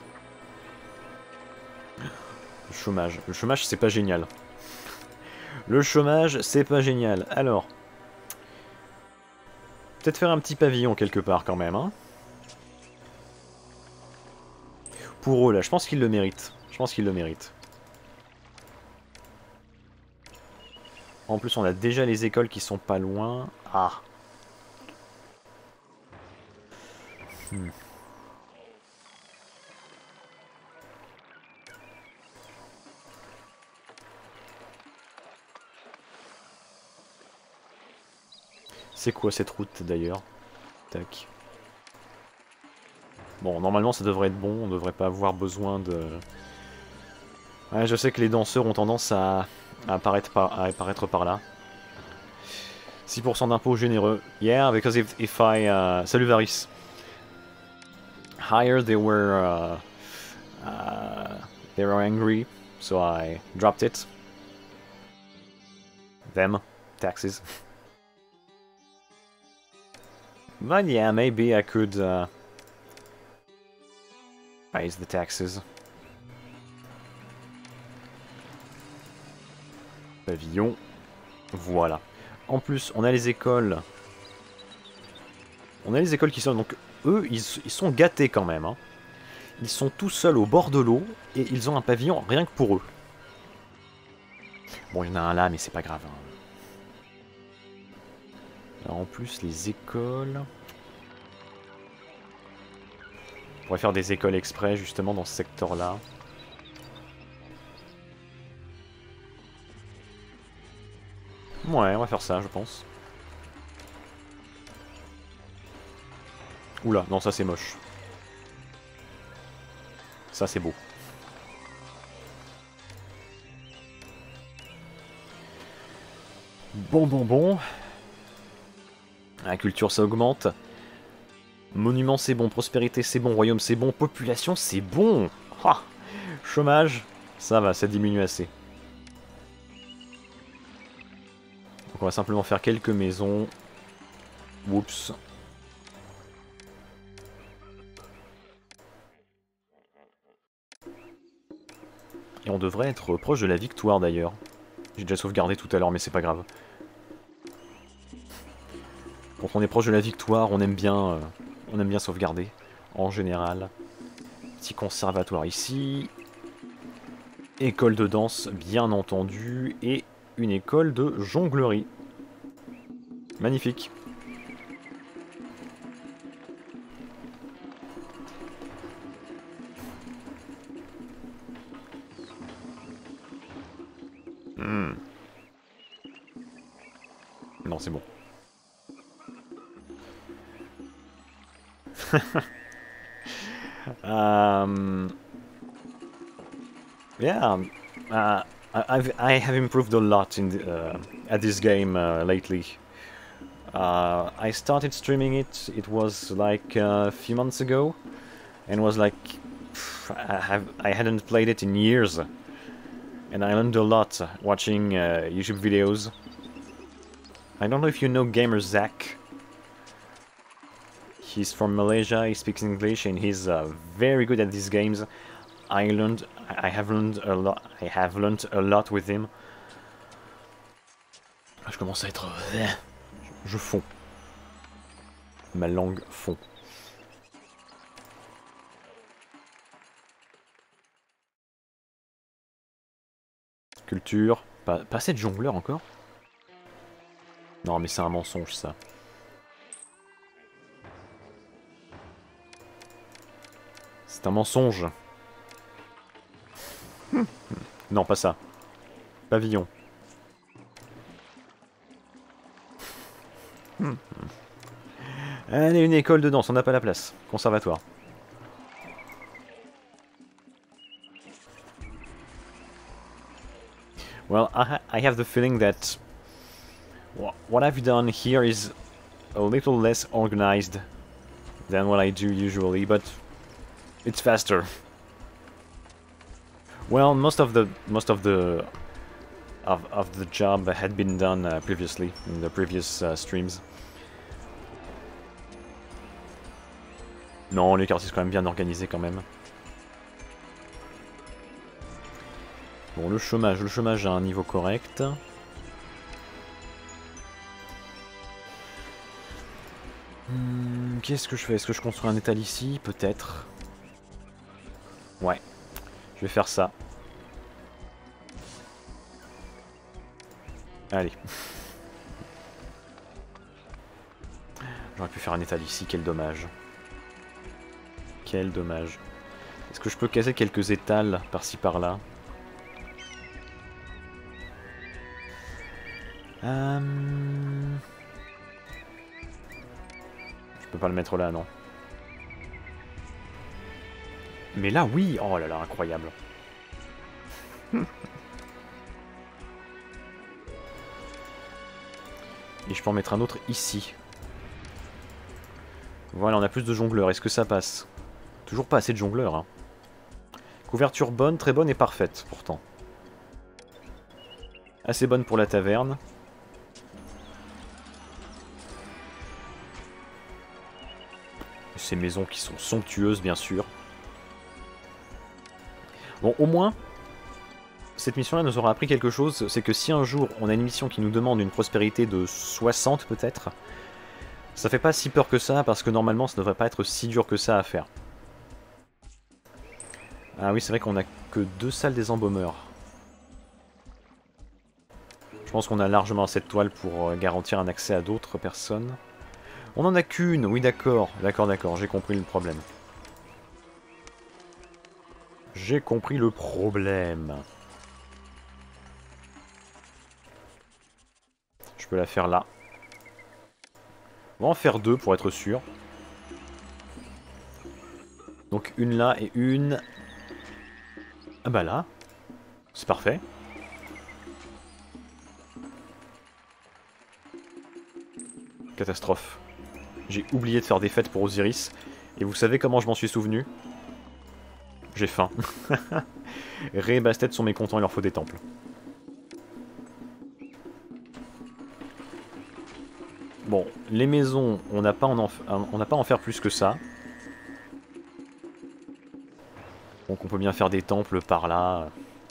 S1: Le chômage. Le chômage, c'est pas génial. Le chômage, c'est pas génial. Alors. Peut-être faire un petit pavillon quelque part quand même, hein. Pour eux, là, je pense qu'ils le méritent. Je pense qu'ils le méritent. En plus, on a déjà les écoles qui sont pas loin. Ah. Hmm. C'est quoi cette route d'ailleurs? Tac. Bon, normalement ça devrait être bon, on devrait pas avoir besoin de... Ouais, je sais que les danseurs ont tendance à, à apparaître par, à apparaître par là. six pour cent d'impôts généreux. Yeah, because if, if I... Uh... Salut Varys. Higher they were... Uh... Uh... They were angry, so I dropped it. Them. Taxes. But yeah, maybe I could... Uh... raise the taxes. Pavillon. Voilà. En plus, on a les écoles. On a les écoles qui sont... Donc, eux, ils, ils sont gâtés quand même. Hein. Ils sont tout seuls au bord de l'eau. Et ils ont un pavillon rien que pour eux. Bon, il y en a un là, mais c'est pas grave. Hein. Alors, en plus, les écoles... On pourrait faire des écoles exprès, justement, dans ce secteur-là. Ouais, on va faire ça, je pense. Oula, non, ça c'est moche. Ça c'est beau. Bon, bon, bon. La culture, ça augmente. Monument, c'est bon. Prospérité, c'est bon. Royaume, c'est bon. Population, c'est bon. Ah, chômage, ça va, ça diminue assez. Donc on va simplement faire quelques maisons. Oups. Et on devrait être proche de la victoire d'ailleurs. J'ai déjà sauvegardé tout à l'heure, mais c'est pas grave. Quand on est proche de la victoire, on aime bien, euh, on aime bien sauvegarder, en général. Petit conservatoire ici. École de danse, bien entendu. Et une école de jonglerie. Magnifique. Hmm. Non, c'est bon. um, yeah, uh, I've, I have improved a lot in the, uh, at this game uh, lately. Uh, I started streaming it, it was like uh, a few months ago, and was like, pff, I, have, I hadn't played it in years, and I learned a lot watching uh, YouTube videos. I don't know if you know Gamer Zach. He's from Malaysia, he speaks English, and he's uh, very good at these games. I learned, I have learned a lot, I have learned a lot with him. Je commence à être... Je fonds. Ma langue fond. Culture. Pas, pas assez de jongleurs encore? Non, mais c'est un mensonge, ça. C'est un mensonge. Non, pas ça. Pavillon. Allez, une école de danse, on n'a pas la place. Conservatoire. Well, I, ha I have the feeling that what I've done here is a little less organized than what I do usually, but it's faster. Well, most of the most of the of of the job had been done uh, previously in the previous uh, streams. Non, les quartiers sont quand même bien organisés quand même. Bon, le chômage, le chômage a un niveau correct. Hmm, qu'est-ce que je fais? Est-ce que je construis un étal ici? Peut-être. Ouais. Je vais faire ça. Allez. J'aurais pu faire un étal ici, quel dommage. Quel dommage. Est-ce que je peux casser quelques étals par-ci par-là? euh... Je peux pas le mettre là, non. Mais là, oui. Oh là là, incroyable. Et je peux en mettre un autre ici. Voilà, on a plus de jongleurs. Est-ce que ça passe? Toujours pas assez de jongleurs. Hein. Couverture bonne, très bonne et parfaite, pourtant. Assez bonne pour la taverne. Ces maisons qui sont somptueuses, bien sûr. Bon, au moins, cette mission-là nous aura appris quelque chose. C'est que si un jour, on a une mission qui nous demande une prospérité de soixante, peut-être, ça fait pas si peur que ça, parce que normalement, ça ne devrait pas être si dur que ça à faire. Ah oui, c'est vrai qu'on a que deux salles des embaumeurs. Je pense qu'on a largement cette toile pour garantir un accès à d'autres personnes. On en a qu'une, oui d'accord, d'accord, d'accord, j'ai compris le problème. J'ai compris le problème. Je peux la faire là. On va en faire deux pour être sûr. Donc une là et une... Ah bah là, c'est parfait. Catastrophe. J'ai oublié de faire des fêtes pour Osiris. Et vous savez comment je m'en suis souvenu? J'ai faim. Ré et Bastet sont mécontents, il leur faut des temples. Bon, les maisons, on n'a pas, en on n'a pas à en faire plus que ça. Donc on peut bien faire des temples par là.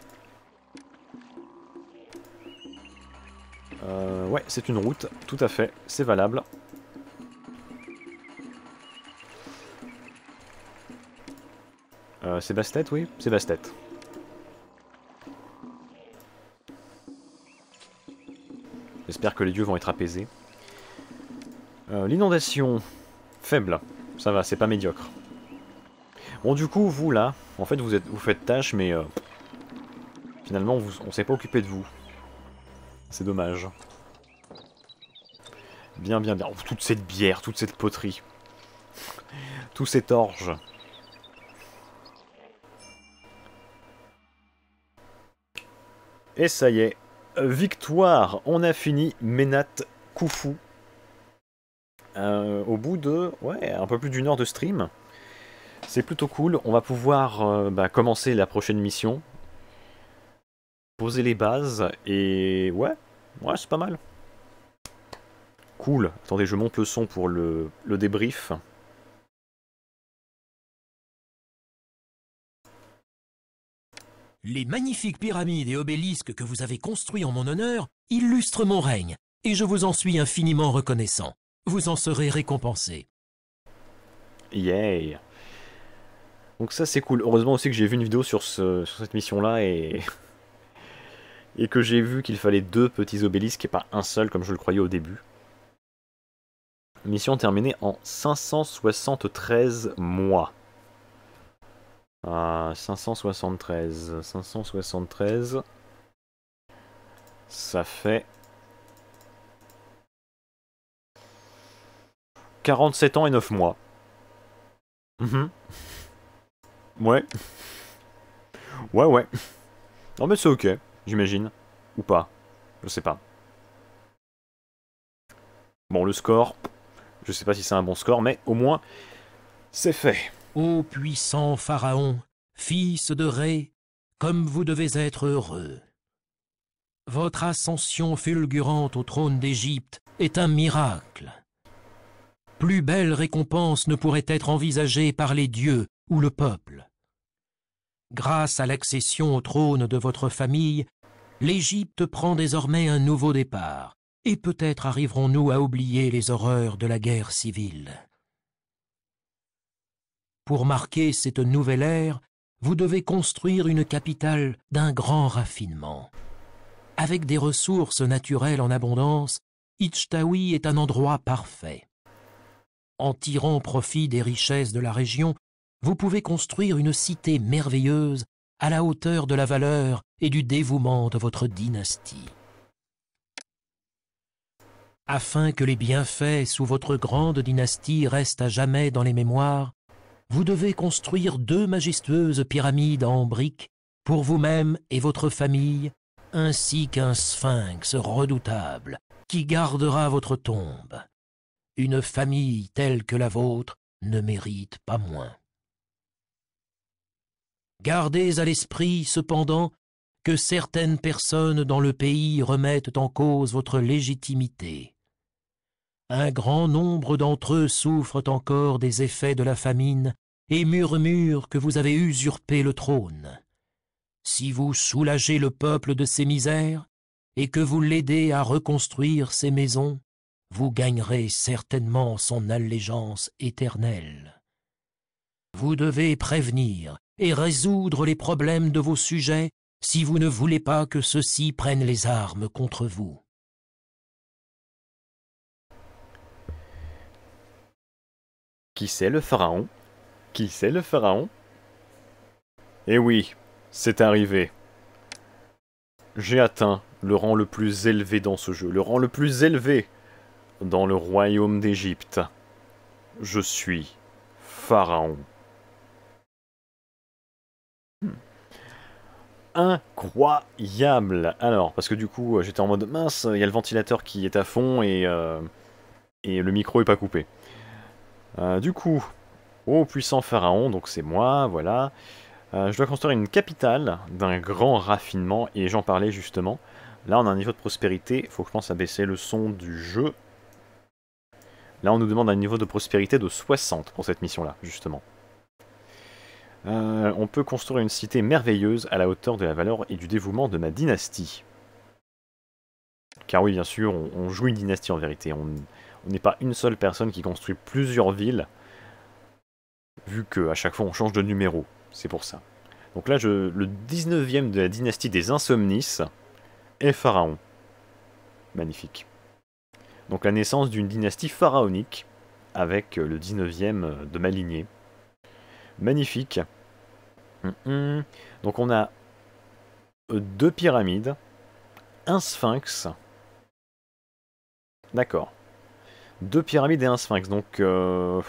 S1: Euh, ouais, c'est une route, tout à fait, c'est valable. Euh, c'est Bastet, oui, c'est Bastet. J'espère que les dieux vont être apaisés. Euh, L'inondation, faible, ça va, c'est pas médiocre. Bon, du coup, vous là, en fait, vous, êtes, vous faites tâche, mais euh, finalement, vous, on s'est pas occupé de vous. C'est dommage. Bien, bien, bien. Oh, toute cette bière, toute cette poterie. Tout cet orge. Et ça y est. Victoire. On a fini Menat Khufu. Euh, au bout de... Ouais, un peu plus d'une heure de stream. C'est plutôt cool. On va pouvoir euh, bah, commencer la prochaine mission. Poser les bases. Et... Ouais. Ouais, c'est pas mal. Cool. Attendez, je monte le son pour le, le débrief.
S3: Les magnifiques pyramides et obélisques que vous avez construits en mon honneur illustrent mon règne, et je vous en suis infiniment reconnaissant. Vous en serez récompensé.
S1: Yay. Donc ça c'est cool. Heureusement aussi que j'ai vu une vidéo sur, ce, sur cette mission-là et... et que j'ai vu qu'il fallait deux petits obélisques et pas un seul comme je le croyais au début. Mission terminée en cinq cent soixante-treize mois. Ah, cinq cent soixante-treize. cinq cent soixante-treize. Ça fait... quarante-sept ans et neuf mois. Mmh. Ouais. Ouais, ouais. Non mais c'est ok, j'imagine. Ou pas. Je sais pas. Bon, le score... Je sais pas si c'est un bon score, mais au moins, c'est fait.
S3: Ô puissant Pharaon, fils de Ré, comme vous devez être heureux. Votre ascension fulgurante au trône d'Égypte est un miracle. Plus belle récompense ne pourrait être envisagée par les dieux ou le peuple. Grâce à l'accession au trône de votre famille, l'Égypte prend désormais un nouveau départ, et peut-être arriverons-nous à oublier les horreurs de la guerre civile. Pour marquer cette nouvelle ère, vous devez construire une capitale d'un grand raffinement. Avec des ressources naturelles en abondance, Ichtaoui est un endroit parfait. En tirant profit des richesses de la région, vous pouvez construire une cité merveilleuse à la hauteur de la valeur et du dévouement de votre dynastie. Afin que les bienfaits sous votre grande dynastie restent à jamais dans les mémoires, vous devez construire deux majestueuses pyramides en briques pour vous-même et votre famille, ainsi qu'un sphinx redoutable, qui gardera votre tombe. Une famille telle que la vôtre ne mérite pas moins. Gardez à l'esprit, cependant, que certaines personnes dans le pays remettent en cause votre légitimité. Un grand nombre d'entre eux souffrent encore des effets de la famine et murmurent que vous avez usurpé le trône. Si vous soulagez le peuple de ses misères et que vous l'aidez à reconstruire ses maisons, vous gagnerez certainement son allégeance éternelle. Vous devez prévenir et résoudre les problèmes de vos sujets si vous ne voulez pas que ceux-ci prennent les armes contre vous.
S1: Qui c'est le pharaon? Qui c'est le pharaon? Eh oui, c'est arrivé. J'ai atteint le rang le plus élevé dans ce jeu, le rang le plus élevé dans le royaume d'Égypte. Je suis pharaon. Hmm. Incroyable! Alors, parce que du coup, j'étais en mode mince, il y a le ventilateur qui est à fond et, euh, et le micro est pas coupé. Euh, du coup, ô puissant pharaon, donc c'est moi, voilà. Euh, je dois construire une capitale d'un grand raffinement, et j'en parlais justement. Là, on a un niveau de prospérité, il faut que je pense à baisser le son du jeu. Là, on nous demande un niveau de prospérité de soixante pour cette mission-là, justement. Euh, on peut construire une cité merveilleuse à la hauteur de la valeur et du dévouement de ma dynastie. Car oui, bien sûr, on, on joue une dynastie en vérité. On n'est pas une seule personne qui construit plusieurs villes, vu qu'à chaque fois on change de numéro. C'est pour ça. Donc là, je, le dix-neuvième de la dynastie des Insomnis est pharaon. Magnifique. Donc la naissance d'une dynastie pharaonique avec le dix-neuvième de ma lignée. Magnifique. Hum, hum. Donc on a deux pyramides, un sphinx. D'accord. Deux pyramides et un sphinx. Donc... Euh...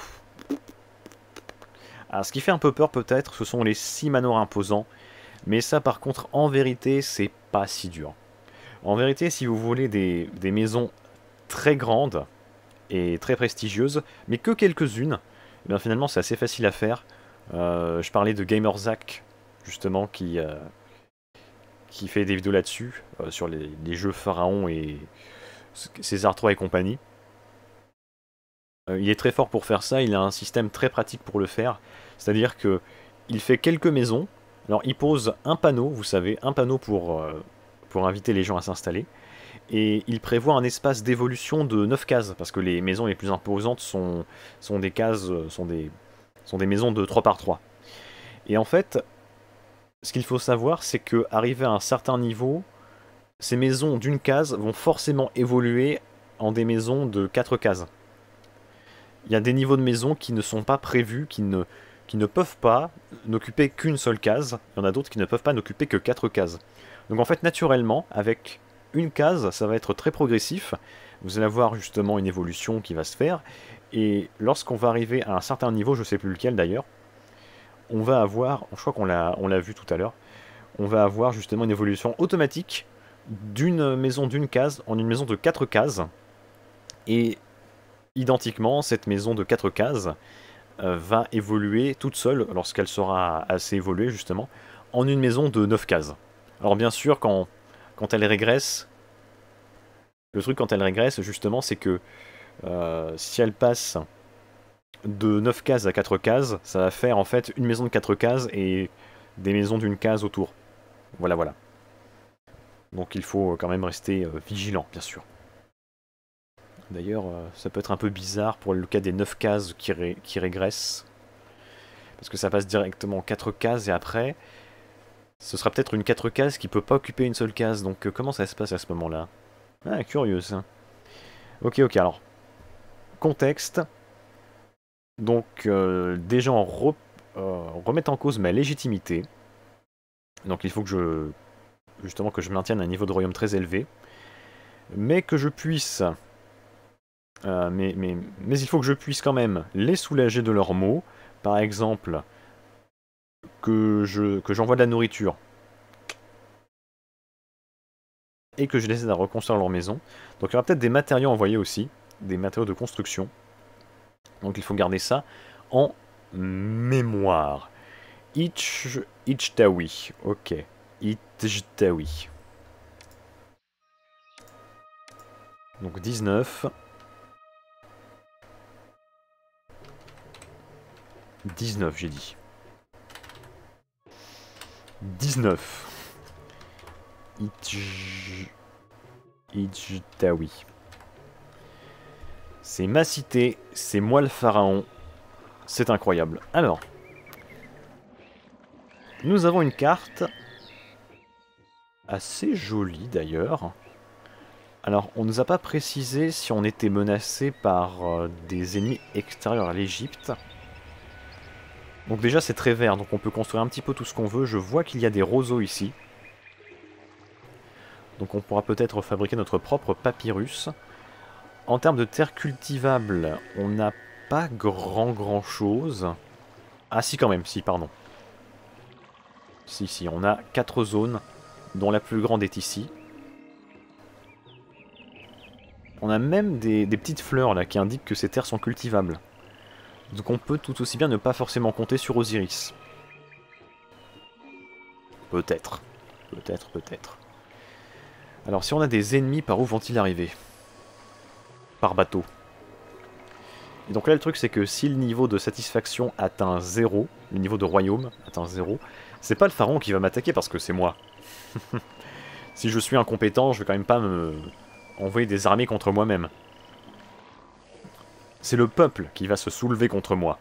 S1: Alors, ce qui fait un peu peur peut-être, ce sont les six manoirs imposants. Mais ça par contre, en vérité, c'est pas si dur. En vérité, si vous voulez des, des maisons très grandes et très prestigieuses, mais que quelques-unes, eh bien finalement c'est assez facile à faire. Euh, je parlais de Gamerzak, justement, qui, euh, qui fait des vidéos là-dessus, euh, sur les, les jeux Pharaon et César trois et compagnie. Euh, il est très fort pour faire ça, il a un système très pratique pour le faire. C'est-à-dire que il fait quelques maisons. Alors il pose un panneau, vous savez, un panneau pour, euh, pour inviter les gens à s'installer. Et il prévoit un espace d'évolution de neuf cases, parce que les maisons les plus imposantes sont, sont des cases, sont des, sont des maisons de trois par trois. Et en fait, ce qu'il faut savoir, c'est que arrivé à un certain niveau, ces maisons d'une case vont forcément évoluer en des maisons de quatre cases. Il y a des niveaux de maisons qui ne sont pas prévus, qui ne, qui ne peuvent pas n'occuper qu'une seule case. Il y en a d'autres qui ne peuvent pas n'occuper que quatre cases. Donc en fait, naturellement, avec une case, ça va être très progressif. Vous allez avoir justement une évolution qui va se faire. Et lorsqu'on va arriver à un certain niveau, je ne sais plus lequel d'ailleurs, on va avoir, je crois qu'on l'a on l'a vu tout à l'heure, on va avoir justement une évolution automatique d'une maison d'une case en une maison de quatre cases. Et identiquement, cette maison de quatre cases euh, va évoluer toute seule, lorsqu'elle sera assez évoluée justement, en une maison de neuf cases. Alors bien sûr, quand, quand elle régresse, le truc quand elle régresse justement, c'est que euh, si elle passe de neuf cases à quatre cases, ça va faire en fait une maison de quatre cases et des maisons d'une case autour. Voilà, voilà. Donc il faut quand même rester euh, vigilant, bien sûr. D'ailleurs, euh, ça peut être un peu bizarre pour le cas des neuf cases qui, ré qui régressent. Parce que ça passe directement quatre cases et après, ce sera peut-être une quatre cases qui peut pas occuper une seule case. Donc euh, comment ça se passe à ce moment-là? Ah, curieux ça. Ok, ok, alors. Contexte. Donc, euh, des gens re euh, remettent en cause ma légitimité. Donc il faut que je... justement que je maintienne un niveau de royaume très élevé. Mais que je puisse... Euh, mais, mais, mais il faut que je puisse quand même les soulager de leurs maux. Par exemple, que je que j'envoie de la nourriture. et que je les aide à reconstruire leur maison. Donc il y aura peut-être des matériaux envoyés aussi, des matériaux de construction. Donc il faut garder ça en mémoire. Ich, Ichtawi, ok. Ichtawi. Donc dix-neuf. dix-neuf, j'ai dit. dix-neuf. Ich... Ichtawi. C'est ma cité, c'est moi le pharaon. C'est incroyable. Alors, nous avons une carte assez jolie d'ailleurs. Alors, on nous a pas précisé si on était menacé par euh, des ennemis extérieurs à l'Égypte. Donc déjà, c'est très vert, donc on peut construire un petit peu tout ce qu'on veut. Je vois qu'il y a des roseaux ici. Donc on pourra peut-être fabriquer notre propre papyrus. En termes de terre cultivable, on n'a pas grand grand chose. Ah si quand même, si, pardon. Si, si, on a quatre zones, dont la plus grande est ici. On a même des, des petites fleurs là qui indiquent que ces terres sont cultivables. Donc on peut tout aussi bien ne pas forcément compter sur Osiris. Peut-être. Peut-être, peut-être. Alors si on a des ennemis, par où vont-ils arriver? Par bateau. Et donc là le truc c'est que si le niveau de satisfaction atteint zéro, le niveau de royaume atteint zéro, c'est pas le pharaon qui va m'attaquer parce que c'est moi. Si je suis incompétent, je vais quand même pas me envoyer des armées contre moi-même. C'est le peuple qui va se soulever contre moi.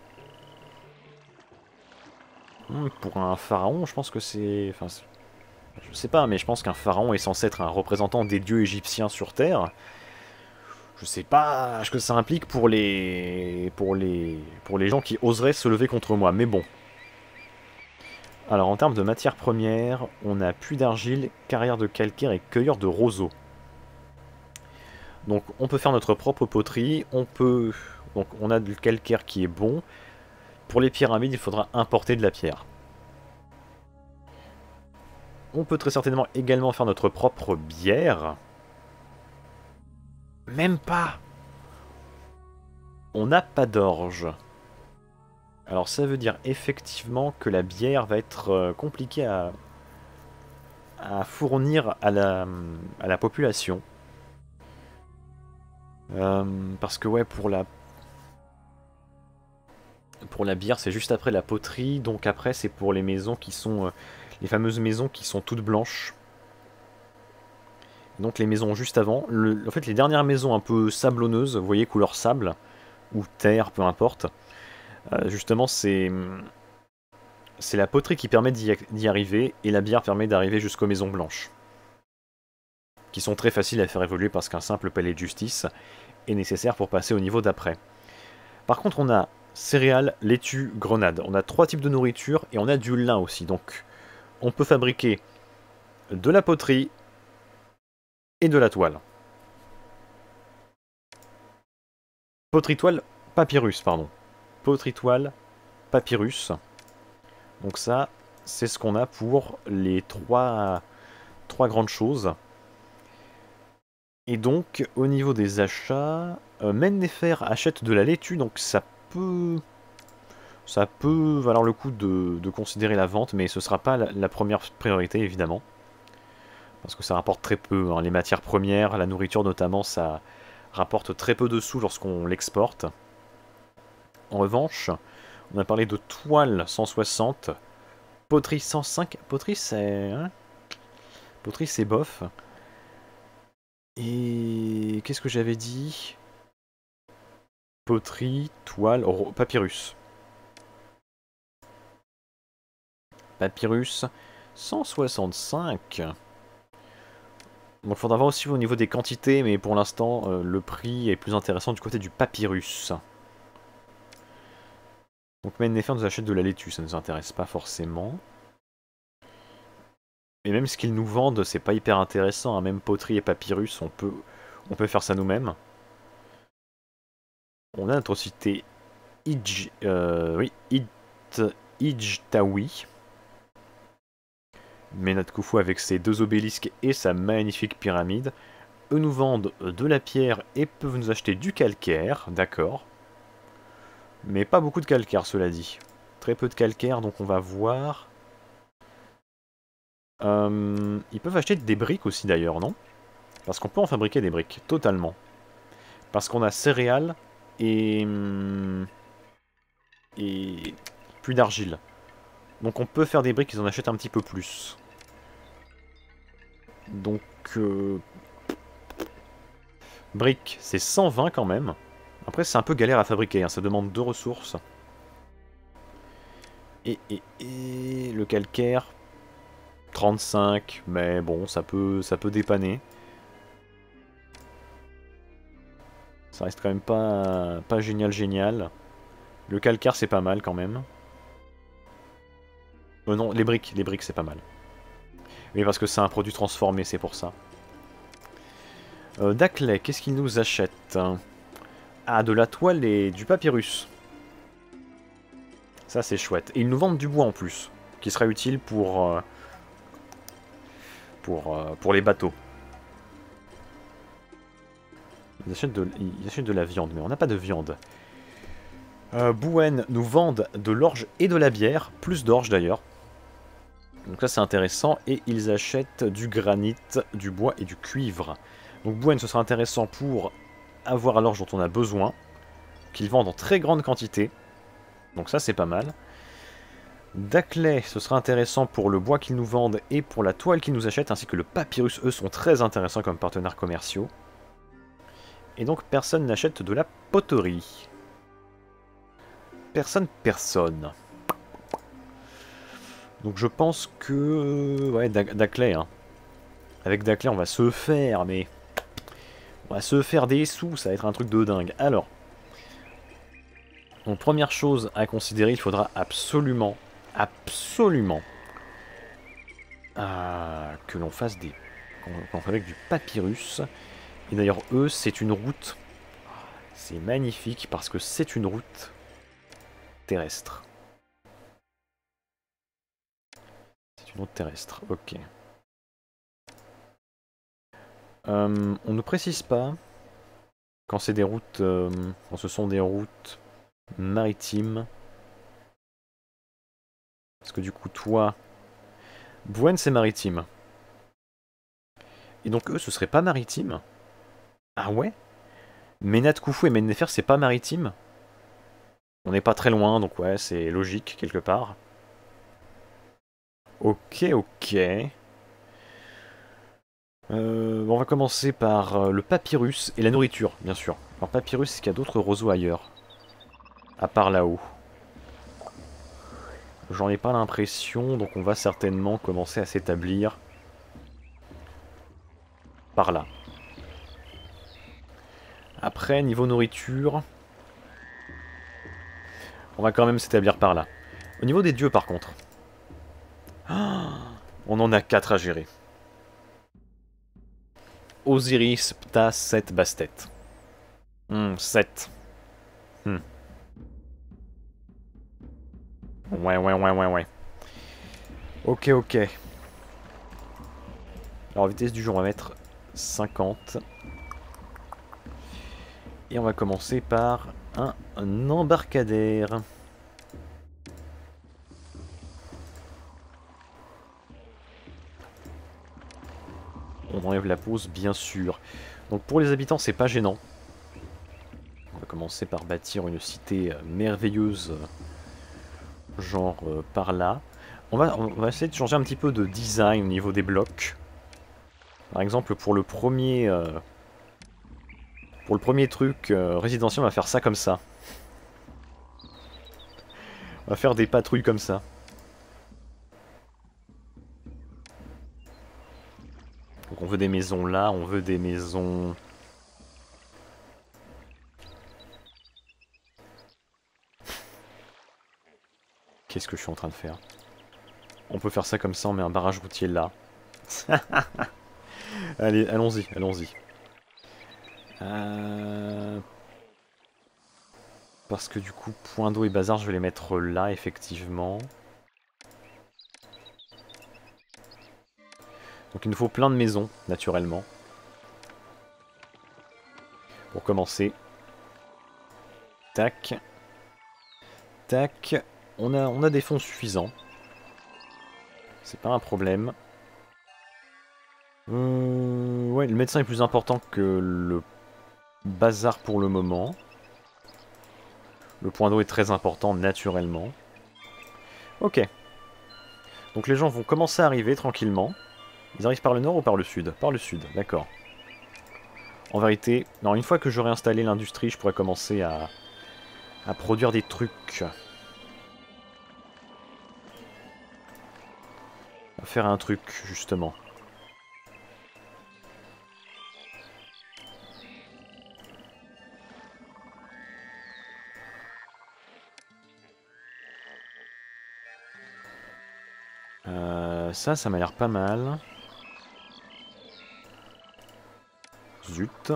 S1: Pour un pharaon, je pense que c'est... Enfin, je sais pas, mais je pense qu'un pharaon est censé être un représentant des dieux égyptiens sur Terre. Je sais pas ce que ça implique pour les... pour les... pour les gens qui oseraient se lever contre moi, mais bon. Alors en termes de matières premières, on a puits d'argile, carrière de calcaire et cueilleur de roseaux. Donc on peut faire notre propre poterie, on peut... Donc on a du calcaire qui est bon. Pour les pyramides, il faudra importer de la pierre. On peut très certainement également faire notre propre bière. Même pas. On n'a pas d'orge. Alors ça veut dire effectivement que la bière va être euh, compliquée à, à fournir à la, à la population. Euh, parce que ouais, pour la pour la bière, c'est juste après la poterie, donc après c'est pour les maisons qui sont euh, les fameuses maisons qui sont toutes blanches. Donc les maisons juste avant, le, en fait les dernières maisons un peu sablonneuses, vous voyez couleur sable ou terre, peu importe. Euh, justement c'est c'est la poterie qui permet d'y arriver et la bière permet d'arriver jusqu'aux maisons blanches, qui sont très faciles à faire évoluer parce qu'un simple palais de justice est nécessaire pour passer au niveau d'après. Par contre on a céréales, laitue, grenade. On a trois types de nourriture et on a du lin aussi. Donc on peut fabriquer de la poterie et de la toile. Poterie toile, papyrus, pardon. Poterie toile, papyrus. Donc ça, c'est ce qu'on a pour les trois, trois grandes choses. Et donc, au niveau des achats, euh, Mennefer achète de la laitue, donc ça peut... Ça peut valoir le coup de, de considérer la vente, mais ce ne sera pas la, la première priorité, évidemment. Parce que ça rapporte très peu. Hein. Les matières premières, la nourriture notamment, ça rapporte très peu de sous lorsqu'on l'exporte. En revanche, on a parlé de toile cent soixante, poterie cent cinq. Poterie, c'est... Hein, poterie, c'est bof. Et... Qu'est-ce que j'avais dit? Poterie, toile, oh, papyrus. Papyrus, cent soixante-cinq. Donc il faudra voir aussi au niveau des quantités, mais pour l'instant, euh, le prix est plus intéressant du côté du papyrus. Donc Mennefer nous achète de la laitue, ça ne nous intéresse pas forcément. Et même ce qu'ils nous vendent, c'est pas hyper intéressant, hein. Même poterie et papyrus, on peut, on peut faire ça nous-mêmes. On a notre cité Ij, euh, oui, Ij, Ijtawi. Ménad Khufu avec ses deux obélisques et sa magnifique pyramide. Eux nous vendent de la pierre et peuvent nous acheter du calcaire, d'accord. Mais pas beaucoup de calcaire, cela dit. Très peu de calcaire, donc on va voir. Euh, ils peuvent acheter des briques aussi d'ailleurs, non? Parce qu'on peut en fabriquer des briques, totalement. Parce qu'on a céréales et... et plus d'argile. Donc on peut faire des briques, ils en achètent un petit peu plus. Donc... Euh... briques, c'est cent vingt quand même. Après c'est un peu galère à fabriquer, hein, ça demande deux ressources. Et, et, et le calcaire... trente-cinq, mais bon, ça peut, ça peut dépanner. Ça reste quand même pas, pas génial génial. Le calcaire c'est pas mal quand même. Euh, non, les briques, les briques c'est pas mal. Oui, parce que c'est un produit transformé, c'est pour ça. Euh, Daclay, qu'est-ce qu'il nous achète? Ah, de la toile et du papyrus. Ça c'est chouette. Et ils nous vendent du bois en plus, qui sera utile pour, euh, pour, euh, pour les bateaux. Ils achètent, de, ils achètent de la viande, mais on n'a pas de viande. Euh, Bouen nous vendent de l'orge et de la bière, plus d'orge d'ailleurs. Donc ça c'est intéressant, et ils achètent du granit, du bois et du cuivre. Donc Bouen ce sera intéressant pour avoir l'orge dont on a besoin, qu'ils vendent en très grande quantité. Donc ça c'est pas mal. Daclay ce sera intéressant pour le bois qu'ils nous vendent et pour la toile qu'ils nous achètent, ainsi que le papyrus, eux sont très intéressants comme partenaires commerciaux. Et donc personne n'achète de la poterie. Personne, personne. Donc je pense que... Ouais, Daclay, hein. Avec Daclay, on va se faire, mais... On va se faire des sous, ça va être un truc de dingue. Alors... Donc première chose à considérer, il faudra absolument, absolument... Euh, que l'on fasse des... qu'on fabrique du papyrus. Et d'ailleurs, eux, c'est une route... C'est magnifique, parce que c'est une route... terrestre. C'est une route terrestre, ok. Euh, on ne précise pas quand c'est des routes, euh, quand ce sont des routes maritimes. Parce que du coup, toi, Bouen c'est maritime. Et donc eux, ce serait pas maritime? Ah ouais? Ménad Khufu et Mennefer, c'est pas maritime? On n'est pas très loin, donc ouais, c'est logique quelque part. Ok, ok. Euh, on va commencer par euh, le papyrus et la nourriture, bien sûr. Alors papyrus, est-ce qu'il y a d'autres roseaux ailleurs? À part là-haut. J'en ai pas l'impression, donc on va certainement commencer à s'établir par là. Après, niveau nourriture, on va quand même s'établir par là. Au niveau des dieux, par contre, on en a quatre à gérer. Osiris, Ptah, Seth, Bastet. Hmm, sept. Hmm. Ouais, ouais, ouais, ouais, ouais. Ok, ok. Alors, vitesse du jour, on va mettre cinquante. Et on va commencer par un, un embarcadère. On enlève la pause, bien sûr. Donc pour les habitants, c'est pas gênant. On va commencer par bâtir une cité merveilleuse, genre euh, par là. On va, on va essayer de changer un petit peu de design au niveau des blocs. Par exemple, pour le premier, euh, pour le premier truc euh, résidentiel, on va faire ça comme ça. On va faire des patrouilles comme ça. Donc on veut des maisons là, on veut des maisons... Qu'est-ce que je suis en train de faire? On peut faire ça comme ça, on met un barrage routier là. Allez, allons-y, allons-y. Euh... Parce que du coup, point d'eau et bazar, je vais les mettre là, effectivement. Donc il nous faut plein de maisons, naturellement. Pour commencer. Tac. Tac. On a, on a des fonds suffisants. C'est pas un problème. Euh, ouais, le médecin est plus important que le bazar pour le moment. Le point d'eau est très important, naturellement. Ok. Donc les gens vont commencer à arriver tranquillement. Ils arrivent par le nord ou par le sud? Par le sud, d'accord. En vérité, non, une fois que j'aurai installé l'industrie, je pourrais commencer à, à produire des trucs. À faire un truc, justement. Euh, ça, ça m'a l'air pas mal. Zut.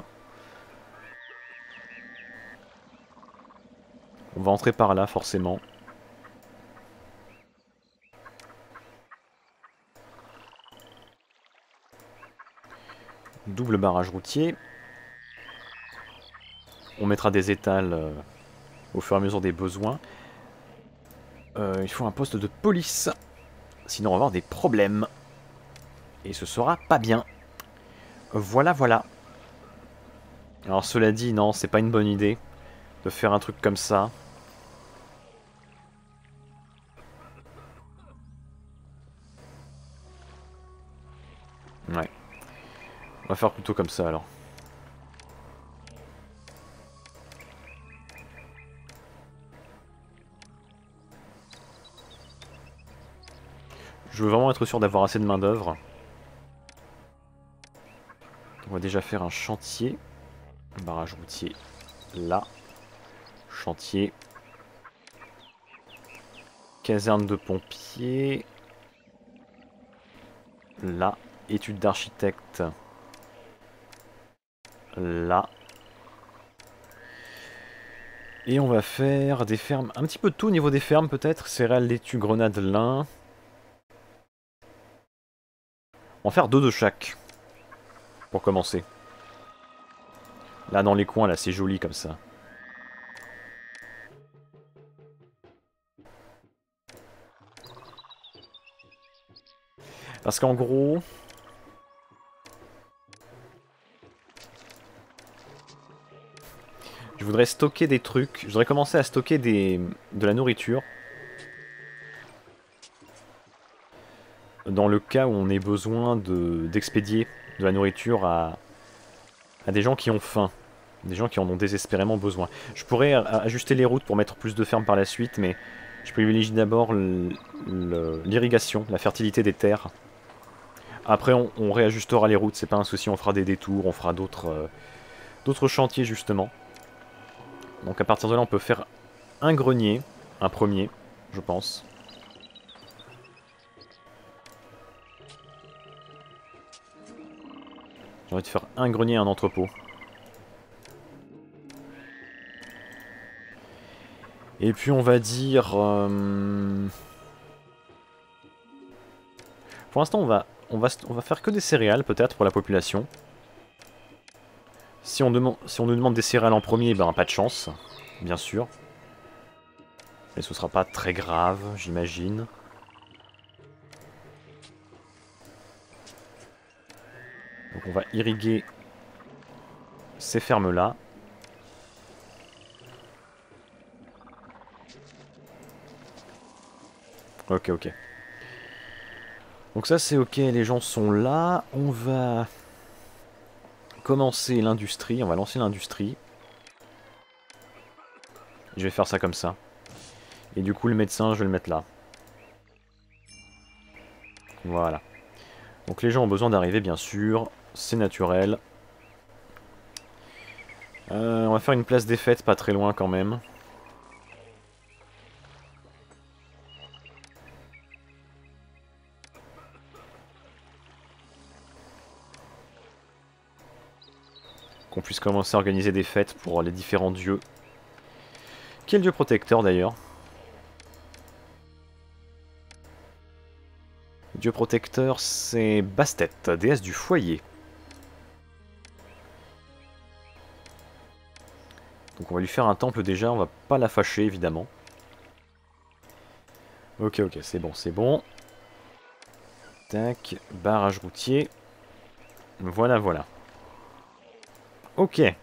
S1: On va entrer par là, forcément. Double barrage routier. On mettra des étals euh, au fur et à mesure des besoins. Euh, il faut un poste de police. Sinon on va avoir des problèmes. Et ce sera pas bien. Voilà, voilà. Alors cela dit, non, c'est pas une bonne idée de faire un truc comme ça. Ouais. On va faire plutôt comme ça alors. Je veux vraiment être sûr d'avoir assez de main d'œuvre. On va déjà faire un chantier. Barrage routier là. Chantier. Caserne de pompiers. Là. Étude d'architecte. Là. Et on va faire des fermes. Un petit peu de tout au niveau des fermes peut-être. Céréales, laitue, grenade, lin. On va faire deux de chaque. Pour commencer. Là dans les coins, là c'est joli comme ça. Parce qu'en gros... Je voudrais stocker des trucs. Je voudrais commencer à stocker des... de la nourriture. Dans le cas où on ait besoin de... d'expédier de la nourriture à... à des gens qui ont faim. Des gens qui en ont désespérément besoin. Je pourrais ajuster les routes pour mettre plus de fermes par la suite, mais je privilégie d'abord l'irrigation, la fertilité des terres. Après, on, on réajustera les routes, c'est pas un souci, on fera des détours, on fera d'autres euh, d'autres chantiers justement. Donc à partir de là, on peut faire un grenier, un premier, je pense. J'ai envie de faire un grenier et un entrepôt. Et puis on va dire... Euh... Pour l'instant, on va, on, va, on va faire que des céréales peut-être pour la population. Si on, demande, si on nous demande des céréales en premier, ben pas de chance, bien sûr. Mais ce sera pas très grave, j'imagine. Donc on va irriguer ces fermes-là. Ok, ok. Donc ça c'est ok, les gens sont là. On va commencer l'industrie, on va lancer l'industrie. Je vais faire ça comme ça. Et du coup le médecin je vais le mettre là. Voilà. Donc les gens ont besoin d'arriver bien sûr, c'est naturel. Euh, on va faire une place des fêtes pas très loin quand même. Qu'on puisse commencer à organiser des fêtes pour les différents dieux. Quel dieu protecteur d'ailleurs? Dieu protecteur, c'est Bastet, déesse du foyer. Donc on va lui faire un temple déjà, on va pas la fâcher évidemment. Ok, ok, c'est bon, c'est bon. Tac, barrage routier. Voilà, voilà. Ok. Et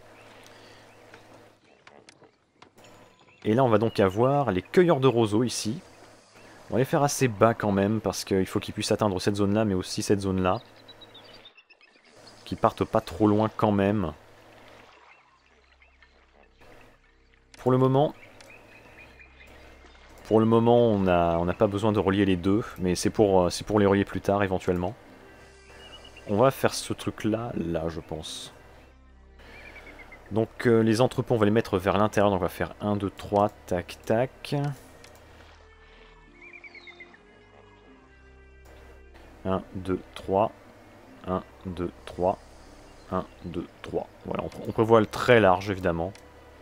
S1: là, on va donc avoir les cueilleurs de roseaux ici. On va les faire assez bas quand même, parce qu'il faut qu'ils puissent atteindre cette zone-là, mais aussi cette zone-là. Qu'ils partent pas trop loin quand même. Pour le moment... Pour le moment, on n'a on n'a pas besoin de relier les deux, mais c'est pour, c'est pour les relier plus tard, éventuellement. On va faire ce truc-là, là, je pense. Donc, euh, les entrepôts, on va les mettre vers l'intérieur, donc on va faire un, deux, trois, tac, tac. un, deux, trois. un, deux, trois. un, deux, trois. Voilà, on, on prévoit le très large, évidemment.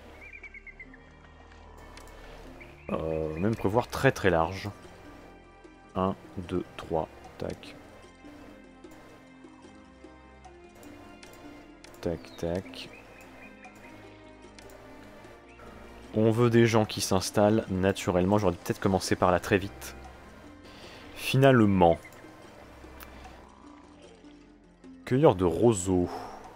S1: Euh, même prévoir très très large. un, deux, trois, tac. Tac, tac. On veut des gens qui s'installent naturellement. J'aurais peut-être commencé par là très vite. Finalement. Cueilleur de roseaux.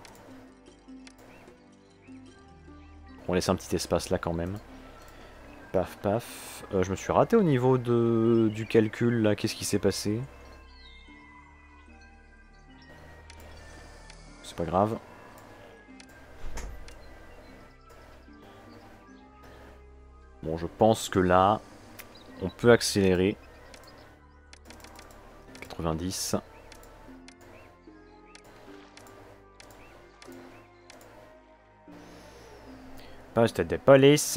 S1: On laisse un petit espace là quand même. Paf, paf. Euh, je me suis raté au niveau de... du calcul, là. Qu'est-ce qui s'est passé? C'est pas grave. Bon, je pense que là, on peut accélérer. quatre-vingt-dix. Poste de police.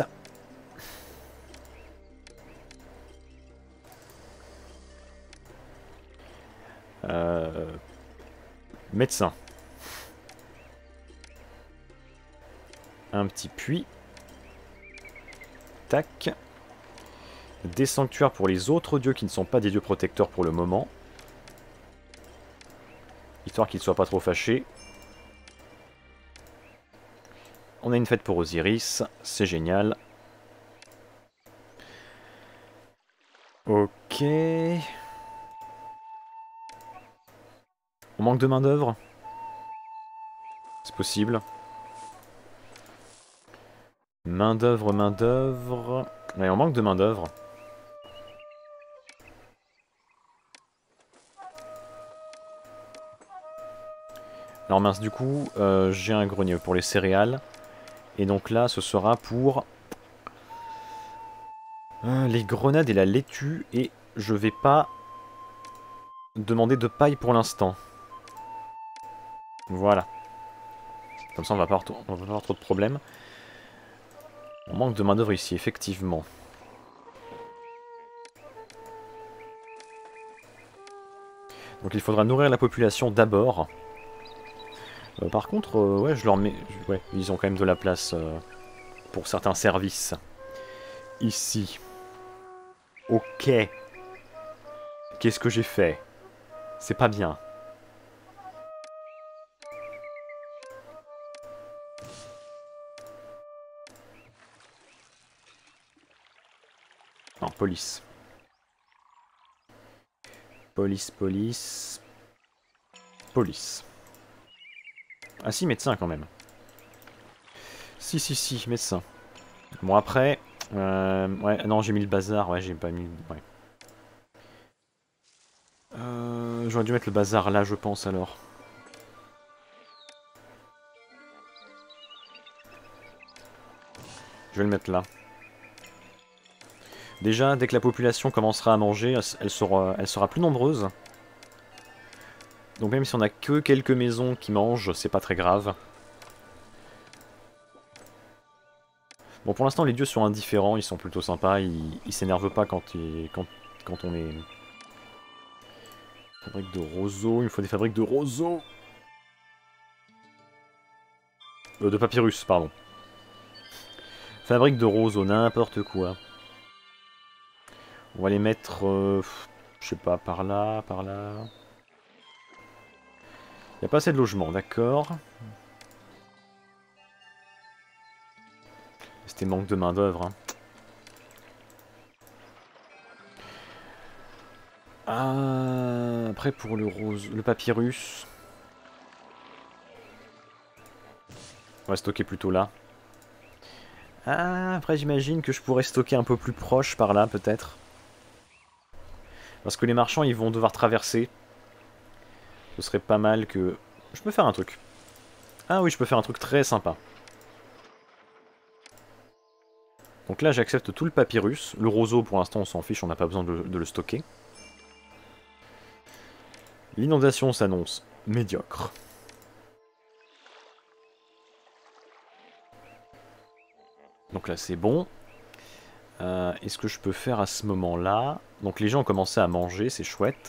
S1: Euh, médecin. Un petit puits. Tac. Des sanctuaires pour les autres dieux qui ne sont pas des dieux protecteurs pour le moment. Histoire qu'ils ne soient pas trop fâchés. On a une fête pour Osiris. C'est génial. Ok. On manque de main d'œuvre. C'est possible. Main d'œuvre, main d'œuvre. Ouais, on manque de main d'œuvre. Alors mince, du coup, euh, j'ai un grenier pour les céréales. Et donc là, ce sera pour euh, les grenades et la laitue. Et je vais pas demander de paille pour l'instant. Voilà. Comme ça, on va pas avoir, on va pas avoir trop de problèmes. On manque de main d'œuvre ici, effectivement. Donc il faudra nourrir la population d'abord. Euh, par contre, euh, ouais, je leur mets... Ouais, ils ont quand même de la place euh, pour certains services. Ici. Ok. Qu'est-ce que j'ai fait? C'est pas bien. Non, police. Police, police... Police. Ah si, médecin quand même. Si, si, si, médecin. Bon, après... Euh, ouais, non, j'ai mis le bazar. Ouais, j'ai pas mis... Ouais. Euh, J'aurais dû mettre le bazar là, je pense, alors. Je vais le mettre là. Déjà, dès que la population commencera à manger, elle sera, elle sera plus nombreuse. Donc même si on a que quelques maisons qui mangent, c'est pas très grave. Bon, pour l'instant, les dieux sont indifférents, ils sont plutôt sympas, ils, ils s'énervent pas quand, ils, quand, quand on est... Fabrique de roseaux, il me faut des fabriques de roseaux. Euh, de papyrus, pardon. Fabrique de roseaux, n'importe quoi. On va les mettre... Euh, Je sais pas, par là, par là... Il n'y a pas assez de logements, d'accord. C'était manque de main d'œuvre. Hein. Ah, après pour le rose, le papyrus... On va stocker plutôt là. Ah, après j'imagine que je pourrais stocker un peu plus proche par là peut-être. Parce que les marchands ils vont devoir traverser. Ce serait pas mal que... Je peux faire un truc. Ah oui, je peux faire un truc très sympa. Donc là j'accepte tout le papyrus. Le roseau pour l'instant on s'en fiche, on n'a pas besoin de, de le stocker. L'inondation s'annonce médiocre. Donc là c'est bon. Euh, Est-ce que je peux faire à ce moment-là? Donc les gens ont commencé à manger, c'est chouette.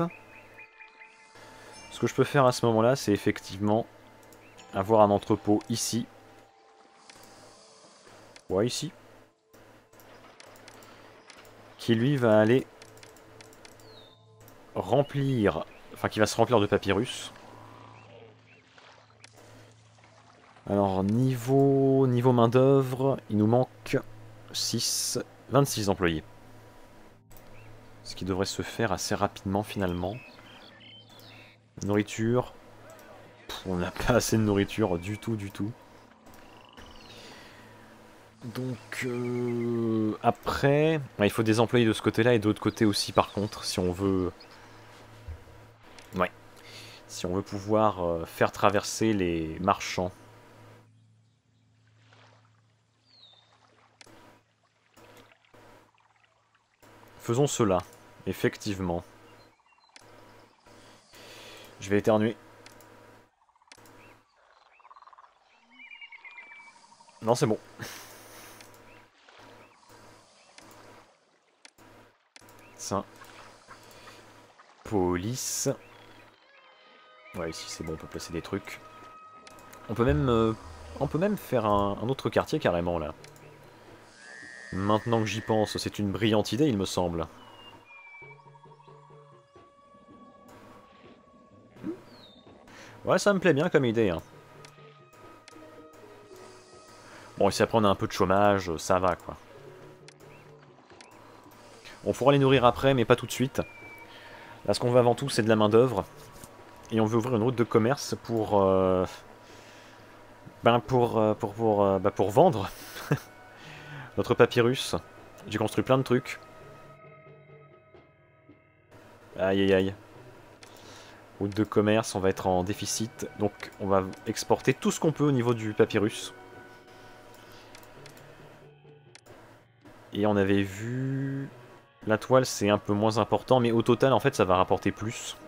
S1: Ce que je peux faire à ce moment-là, c'est effectivement avoir un entrepôt ici. Ouais, ici. Qui lui va aller remplir... Enfin, qui va se remplir de papyrus. Alors, niveau, niveau main-d'œuvre, il nous manque six, vingt-six employés. Ce qui devrait se faire assez rapidement finalement. Nourriture. Pff, on n'a pas assez de nourriture du tout, du tout. Donc, euh, après, ouais, il faut des employés de ce côté-là et de l'autre côté aussi par contre, si on veut... Ouais. Si on veut pouvoir euh, faire traverser les marchands. Faisons cela, effectivement. Je vais éternuer. Non, c'est bon. Ça. Police. Ouais, ici c'est bon, on peut placer des trucs. On peut même, euh, on peut même faire un, un autre quartier carrément là. Maintenant que j'y pense, c'est une brillante idée, il me semble. Ouais, ça me plaît bien comme idée. Hein. Bon, et si après on a un peu de chômage, ça va quoi. On pourra les nourrir après, mais pas tout de suite. Là, ce qu'on veut avant tout, c'est de la main d'œuvre. Et on veut ouvrir une route de commerce pour... Euh... Ben pour, euh, pour, pour, euh, bah pour vendre notre papyrus. J'ai construit plein de trucs. Aïe aïe aïe. Route de commerce, on va être en déficit. Donc on va exporter tout ce qu'on peut au niveau du papyrus. Et on avait vu... La toile c'est un peu moins important, mais au total en fait ça va rapporter plus.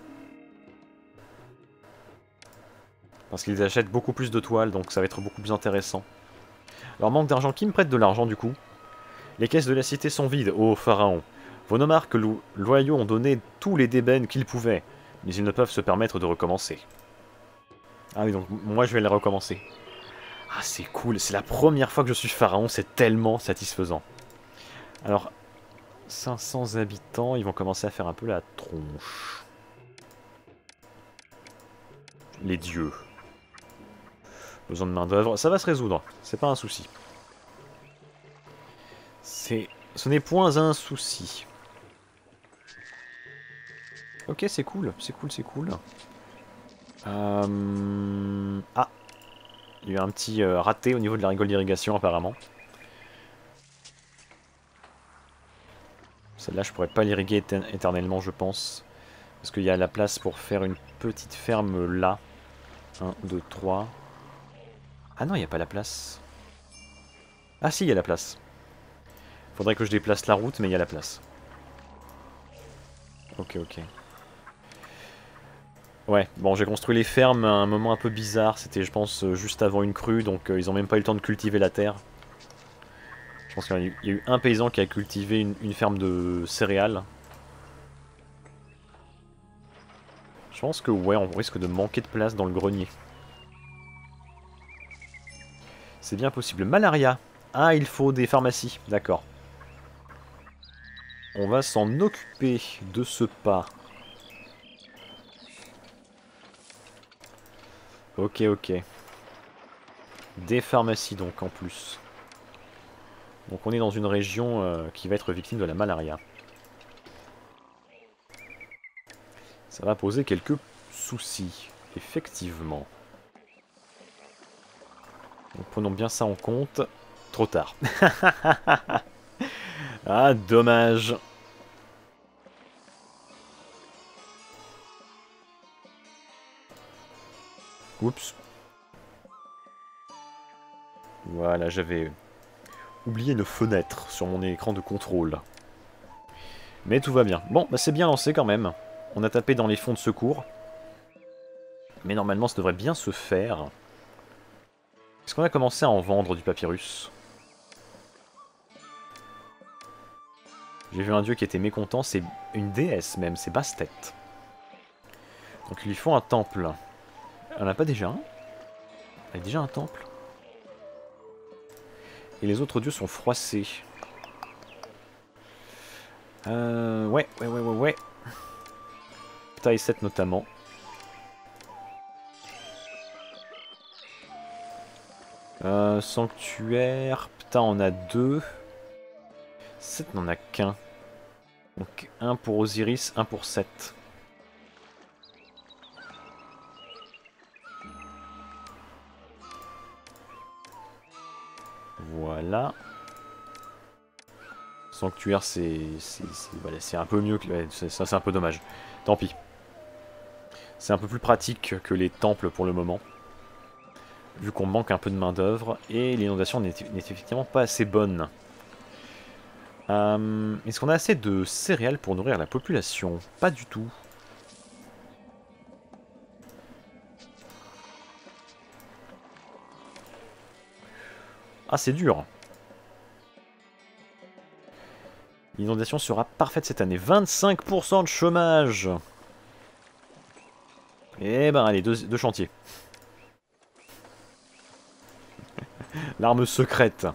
S1: Parce qu'ils achètent beaucoup plus de toiles, donc ça va être beaucoup plus intéressant. Alors manque d'argent, qui me prête de l'argent du coup? Les caisses de la cité sont vides, ô pharaon. Vos nomarques lo loyaux ont donné tous les débènes qu'ils pouvaient, mais ils ne peuvent se permettre de recommencer. Ah oui, donc moi je vais les recommencer. Ah c'est cool, c'est la première fois que je suis pharaon, c'est tellement satisfaisant. Alors, cinq cents habitants, ils vont commencer à faire un peu la tronche. Les dieux. Besoin de main d'œuvre, ça va se résoudre, c'est pas un souci. C'est... Ce n'est point un souci. Ok, c'est cool, c'est cool, c'est cool. Euh... Ah, il y a eu un petit euh, raté au niveau de la rigole d'irrigation apparemment. Celle-là, je pourrais pas l'irriguer éternellement, je pense. Parce qu'il y a la place pour faire une petite ferme là. un, deux, trois... Ah non, il n'y a pas la place. Ah si, il y a la place. Faudrait que je déplace la route, mais il y a la place. Ok, ok. Ouais, bon, j'ai construit les fermes à un moment un peu bizarre. C'était, je pense, juste avant une crue, donc euh, ils ont même pas eu le temps de cultiver la terre. Je pense qu'il y a eu un paysan qui a cultivé une, une ferme de céréales. Je pense que, ouais, on risque de manquer de place dans le grenier. C'est bien possible. Malaria. Ah, il faut des pharmacies. D'accord. On va s'en occuper de ce pas. Ok, ok. Des pharmacies donc en plus. Donc on est dans une région euh, qui va être victime de la malaria. Ça va poser quelques soucis, effectivement. Donc prenons bien ça en compte. Trop tard. Ah, dommage. Oups. Voilà, j'avais oublié une fenêtre sur mon écran de contrôle. Mais tout va bien. Bon, bah c'est bien lancé quand même. On a tapé dans les fonds de secours. Mais normalement, ça devrait bien se faire. Est-ce qu'on a commencé à en vendre du papyrus? J'ai vu un dieu qui était mécontent. C'est une déesse même, c'est Bastet. Donc il lui faut un temple. Elle en a pas déjà un? Elle a déjà un temple. Et les autres dieux sont froissés. Euh... Ouais, ouais, ouais, ouais, ouais. Taille sept notamment. Euh, sanctuaire... Putain, on a deux. sept n'en a qu'un. Donc un pour Osiris, un pour sept. Voilà. Sanctuaire, c'est voilà, c'est un peu mieux que... Ouais, ça, c'est un peu dommage. Tant pis. C'est un peu plus pratique que les temples pour le moment. Vu qu'on manque un peu de main d'œuvre. Et l'inondation n'est effectivement pas assez bonne. Euh, Est-ce qu'on a assez de céréales pour nourrir la population? Pas du tout. Ah, c'est dur. L'inondation sera parfaite cette année. vingt-cinq pour cent de chômage. Eh ben, allez, deux, deux chantiers. L'arme secrète.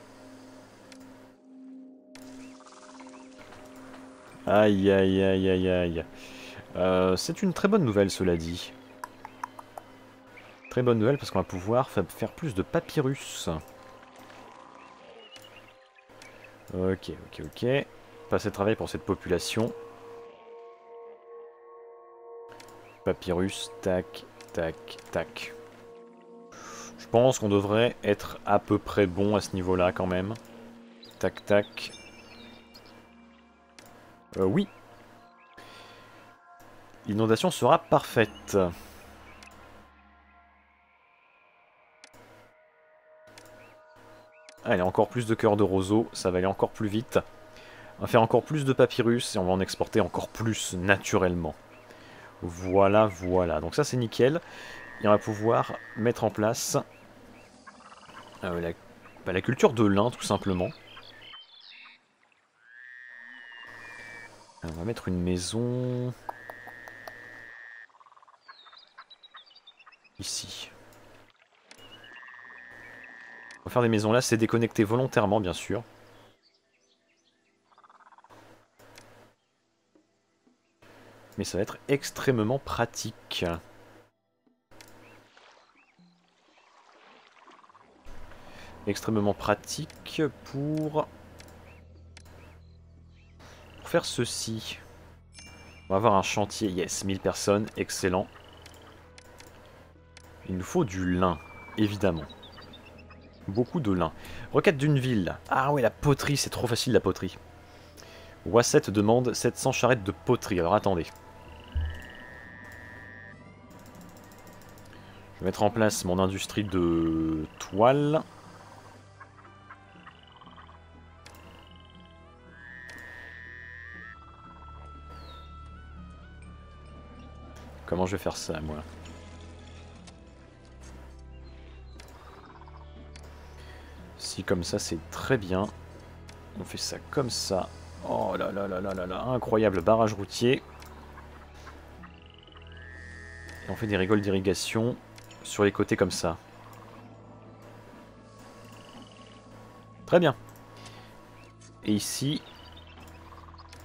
S1: Aïe, aïe, aïe, aïe, aïe. Euh, c'est une très bonne nouvelle, cela dit. Très bonne nouvelle, parce qu'on va pouvoir faire plus de papyrus. Ok, ok, ok. Pas assez de travail pour cette population. Papyrus, tac, tac, tac. Je pense qu'on devrait être à peu près bon à ce niveau-là quand même. Tac, tac. Euh, oui. L'inondation sera parfaite. Allez, encore plus de cœurs de roseau, ça va aller encore plus vite. On va faire encore plus de papyrus et on va en exporter encore plus naturellement. Voilà, voilà. Donc ça c'est nickel. Et on va pouvoir mettre en place euh, la, bah, la culture de lin tout simplement. On va mettre une maison... ici. On va faire des maisons là, c'est déconnecté volontairement bien sûr. Mais ça va être extrêmement pratique. Extrêmement pratique pour... pour faire ceci. On va avoir un chantier, yes, mille personnes, excellent. Il nous faut du lin, évidemment. Beaucoup de lin. Requête d'une ville. Ah ouais, la poterie, c'est trop facile la poterie. Wasset demande sept cents charrettes de poterie. Alors attendez. Je vais mettre en place mon industrie de toile. Comment je vais faire ça, moi? Si comme ça, c'est très bien. On fait ça comme ça. Oh là là là là là là, incroyable barrage routier. Et on fait des rigoles d'irrigation sur les côtés comme ça. Très bien. Et ici,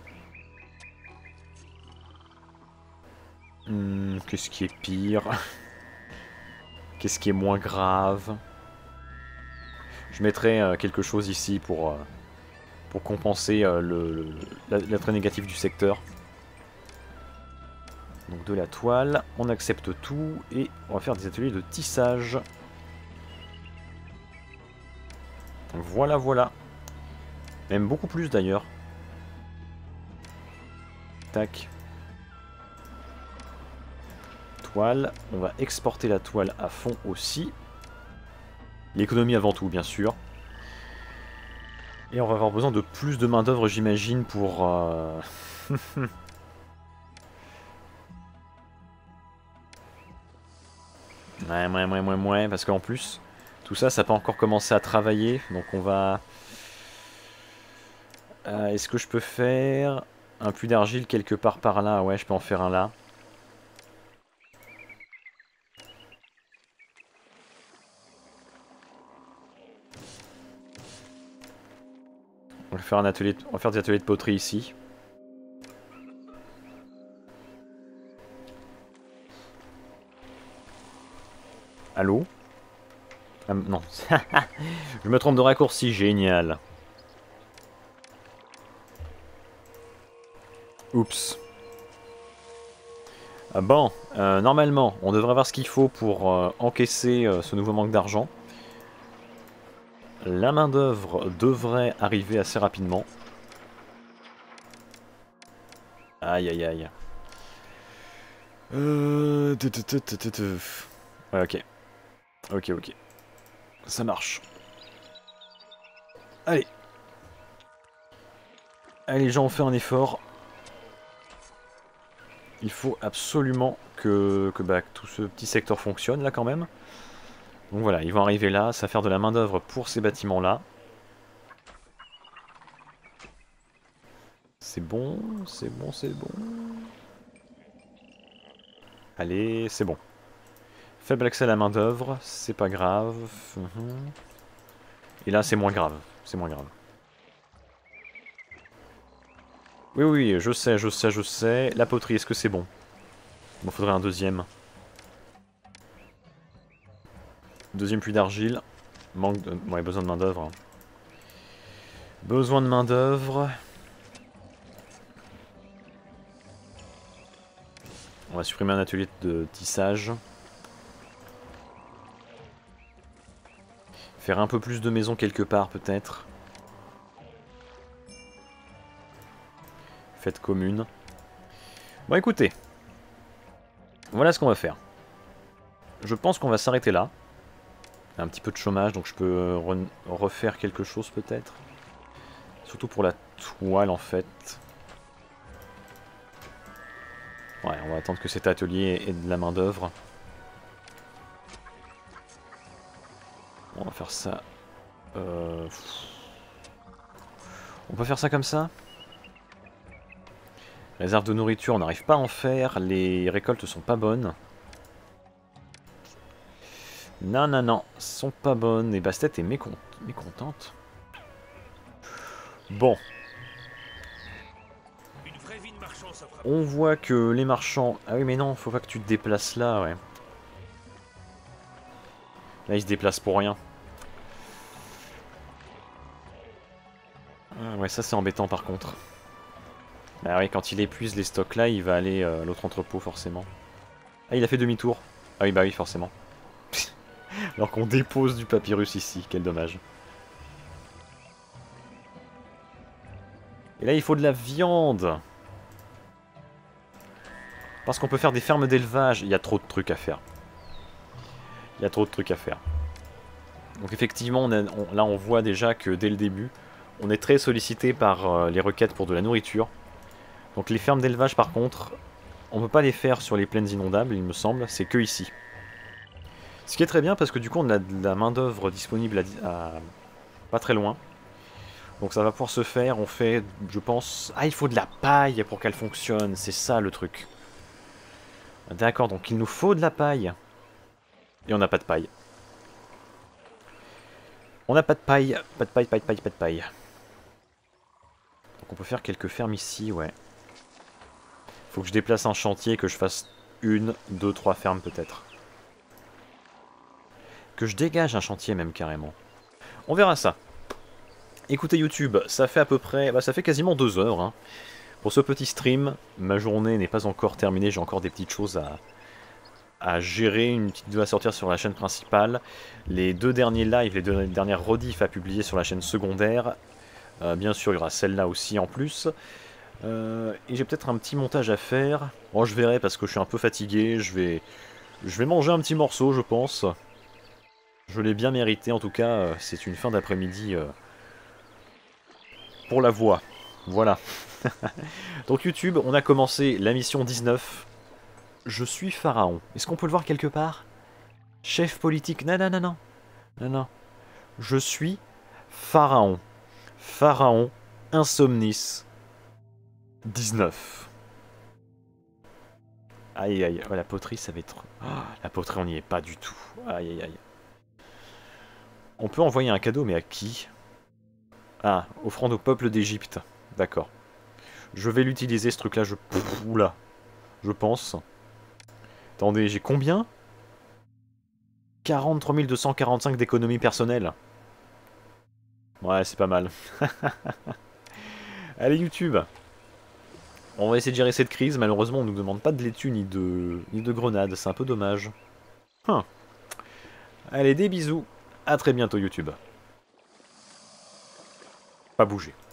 S1: Hmm, qu'est-ce qui est pire? Qu'est-ce qui est moins grave? Je mettrai euh, quelque chose ici pour, euh, pour compenser euh, le, le, l'attrait négatif du secteur. Donc de la toile, on accepte tout et on va faire des ateliers de tissage. Voilà, voilà. Même beaucoup plus d'ailleurs. Tac. Toile. On va exporter la toile à fond aussi. L'économie avant tout, bien sûr. Et on va avoir besoin de plus de main d'œuvre, j'imagine, pour... Euh... ouais, ouais, ouais, ouais, ouais, parce qu'en plus, tout ça, ça n'a pas encore commencé à travailler. Donc on va... Euh, Est-ce que je peux faire un puits d'argile quelque part par là? Ouais, je peux en faire un là. On va faire un atelier, on va faire des ateliers de poterie ici. Allô? Ah, non. Je me trompe de raccourci, génial. Oups. Ah bon, euh, normalement, on devrait avoir ce qu'il faut pour euh, encaisser euh, ce nouveau manque d'argent. La main d'œuvre devrait arriver assez rapidement. Aïe aïe aïe. Euh... Ouais, ok. Ok, ok. Ça marche. Allez. Allez, les gens ont fait un effort. Il faut absolument que, que bah, tout ce petit secteur fonctionne là quand même. Donc voilà, ils vont arriver là, ça va faire de la main d'œuvre pour ces bâtiments là. C'est bon, c'est bon, c'est bon. Allez, c'est bon. Faible accès à la main d'œuvre, c'est pas grave. Et là c'est moins grave, c'est moins grave. Oui, oui, je sais, je sais, je sais. La poterie, est-ce que c'est bon? Il m'en faudrait un deuxième. Deuxième puits d'argile. Manque de... Ouais, besoin de main d'œuvre. Besoin de main d'œuvre. On va supprimer un atelier de tissage. Faire un peu plus de maisons quelque part peut-être. Fête commune. Bon écoutez. Voilà ce qu'on va faire. Je pense qu'on va s'arrêter là. Il y a un petit peu de chômage donc je peux re refaire quelque chose peut-être. Surtout pour la toile en fait. Ouais, on va attendre que cet atelier ait de la main d'œuvre. On va faire ça. Euh... On peut faire ça comme ça. Réserve de nourriture, on n'arrive pas à en faire. Les récoltes sont pas bonnes. Non, non, non, sont pas bonnes. Et Bastet est mécont... mécontente. Bon. On voit que les marchands... Ah oui, mais non, faut pas que tu te déplaces là, ouais. Là, ils se déplacent pour rien. Ah ouais, ça c'est embêtant par contre. Ah oui, quand il épuise les stocks là, il va aller euh, à l'autre entrepôt forcément. Ah, il a fait demi-tour. Ah oui, bah oui, forcément. Alors qu'on dépose du papyrus ici, quel dommage. Et là, il faut de la viande. Parce qu'on peut faire des fermes d'élevage. Il y a trop de trucs à faire. Il y a trop de trucs à faire. Donc effectivement, on a, on, là on voit déjà que dès le début, on est très sollicité par euh, les requêtes pour de la nourriture. Donc les fermes d'élevage par contre, on ne peut pas les faire sur les plaines inondables, il me semble, c'est que ici. Ce qui est très bien parce que du coup on a de la main d'œuvre disponible à, à pas très loin. Donc ça va pouvoir se faire, on fait, je pense... Ah, il faut de la paille pour qu'elle fonctionne, c'est ça le truc. D'accord, donc il nous faut de la paille. Et on n'a pas de paille. On n'a pas de paille, pas de paille, paille, paille, pas de paille. Donc on peut faire quelques fermes ici, ouais. Faut que je déplace un chantier, que je fasse une, deux, trois fermes peut-être. Que je dégage un chantier même carrément. On verra ça. Écoutez YouTube, ça fait à peu près, bah ça fait quasiment deux heures. Hein. Pour ce petit stream, ma journée n'est pas encore terminée, j'ai encore des petites choses à, à gérer, une petite vidéo à sortir sur la chaîne principale, les deux derniers lives, les deux dernières rediffs à publier sur la chaîne secondaire, euh, bien sûr il y aura celle-là aussi en plus, euh, et j'ai peut-être un petit montage à faire. Bon, je verrai parce que je suis un peu fatigué, je vais, je vais manger un petit morceau je pense, je l'ai bien mérité en tout cas, c'est une fin d'après-midi euh, pour la voix, voilà. Donc YouTube, on a commencé la mission dix-neuf. Je suis Pharaon. Est-ce qu'on peut le voir quelque part? Chef politique. Non, non, non, non. Non, non. Je suis Pharaon. Pharaon Insomnis dix-neuf. Aïe, aïe. Oh, la poterie, ça va être... Oh, la poterie, on n'y est pas du tout. Aïe, aïe, aïe. On peut envoyer un cadeau, mais à qui? Ah, offrande au peuple d'Égypte. D'accord. Je vais l'utiliser, ce truc-là. Je... Oula. Je pense... Attendez, j'ai combien? quarante-trois mille deux cent quarante-cinq d'économie personnelle. Ouais, c'est pas mal. Allez, YouTube. On va essayer de gérer cette crise. Malheureusement, on ne nous demande pas de laitue ni de, ni de grenades. C'est un peu dommage. Hum. Allez, des bisous. À très bientôt, YouTube. Pas bouger.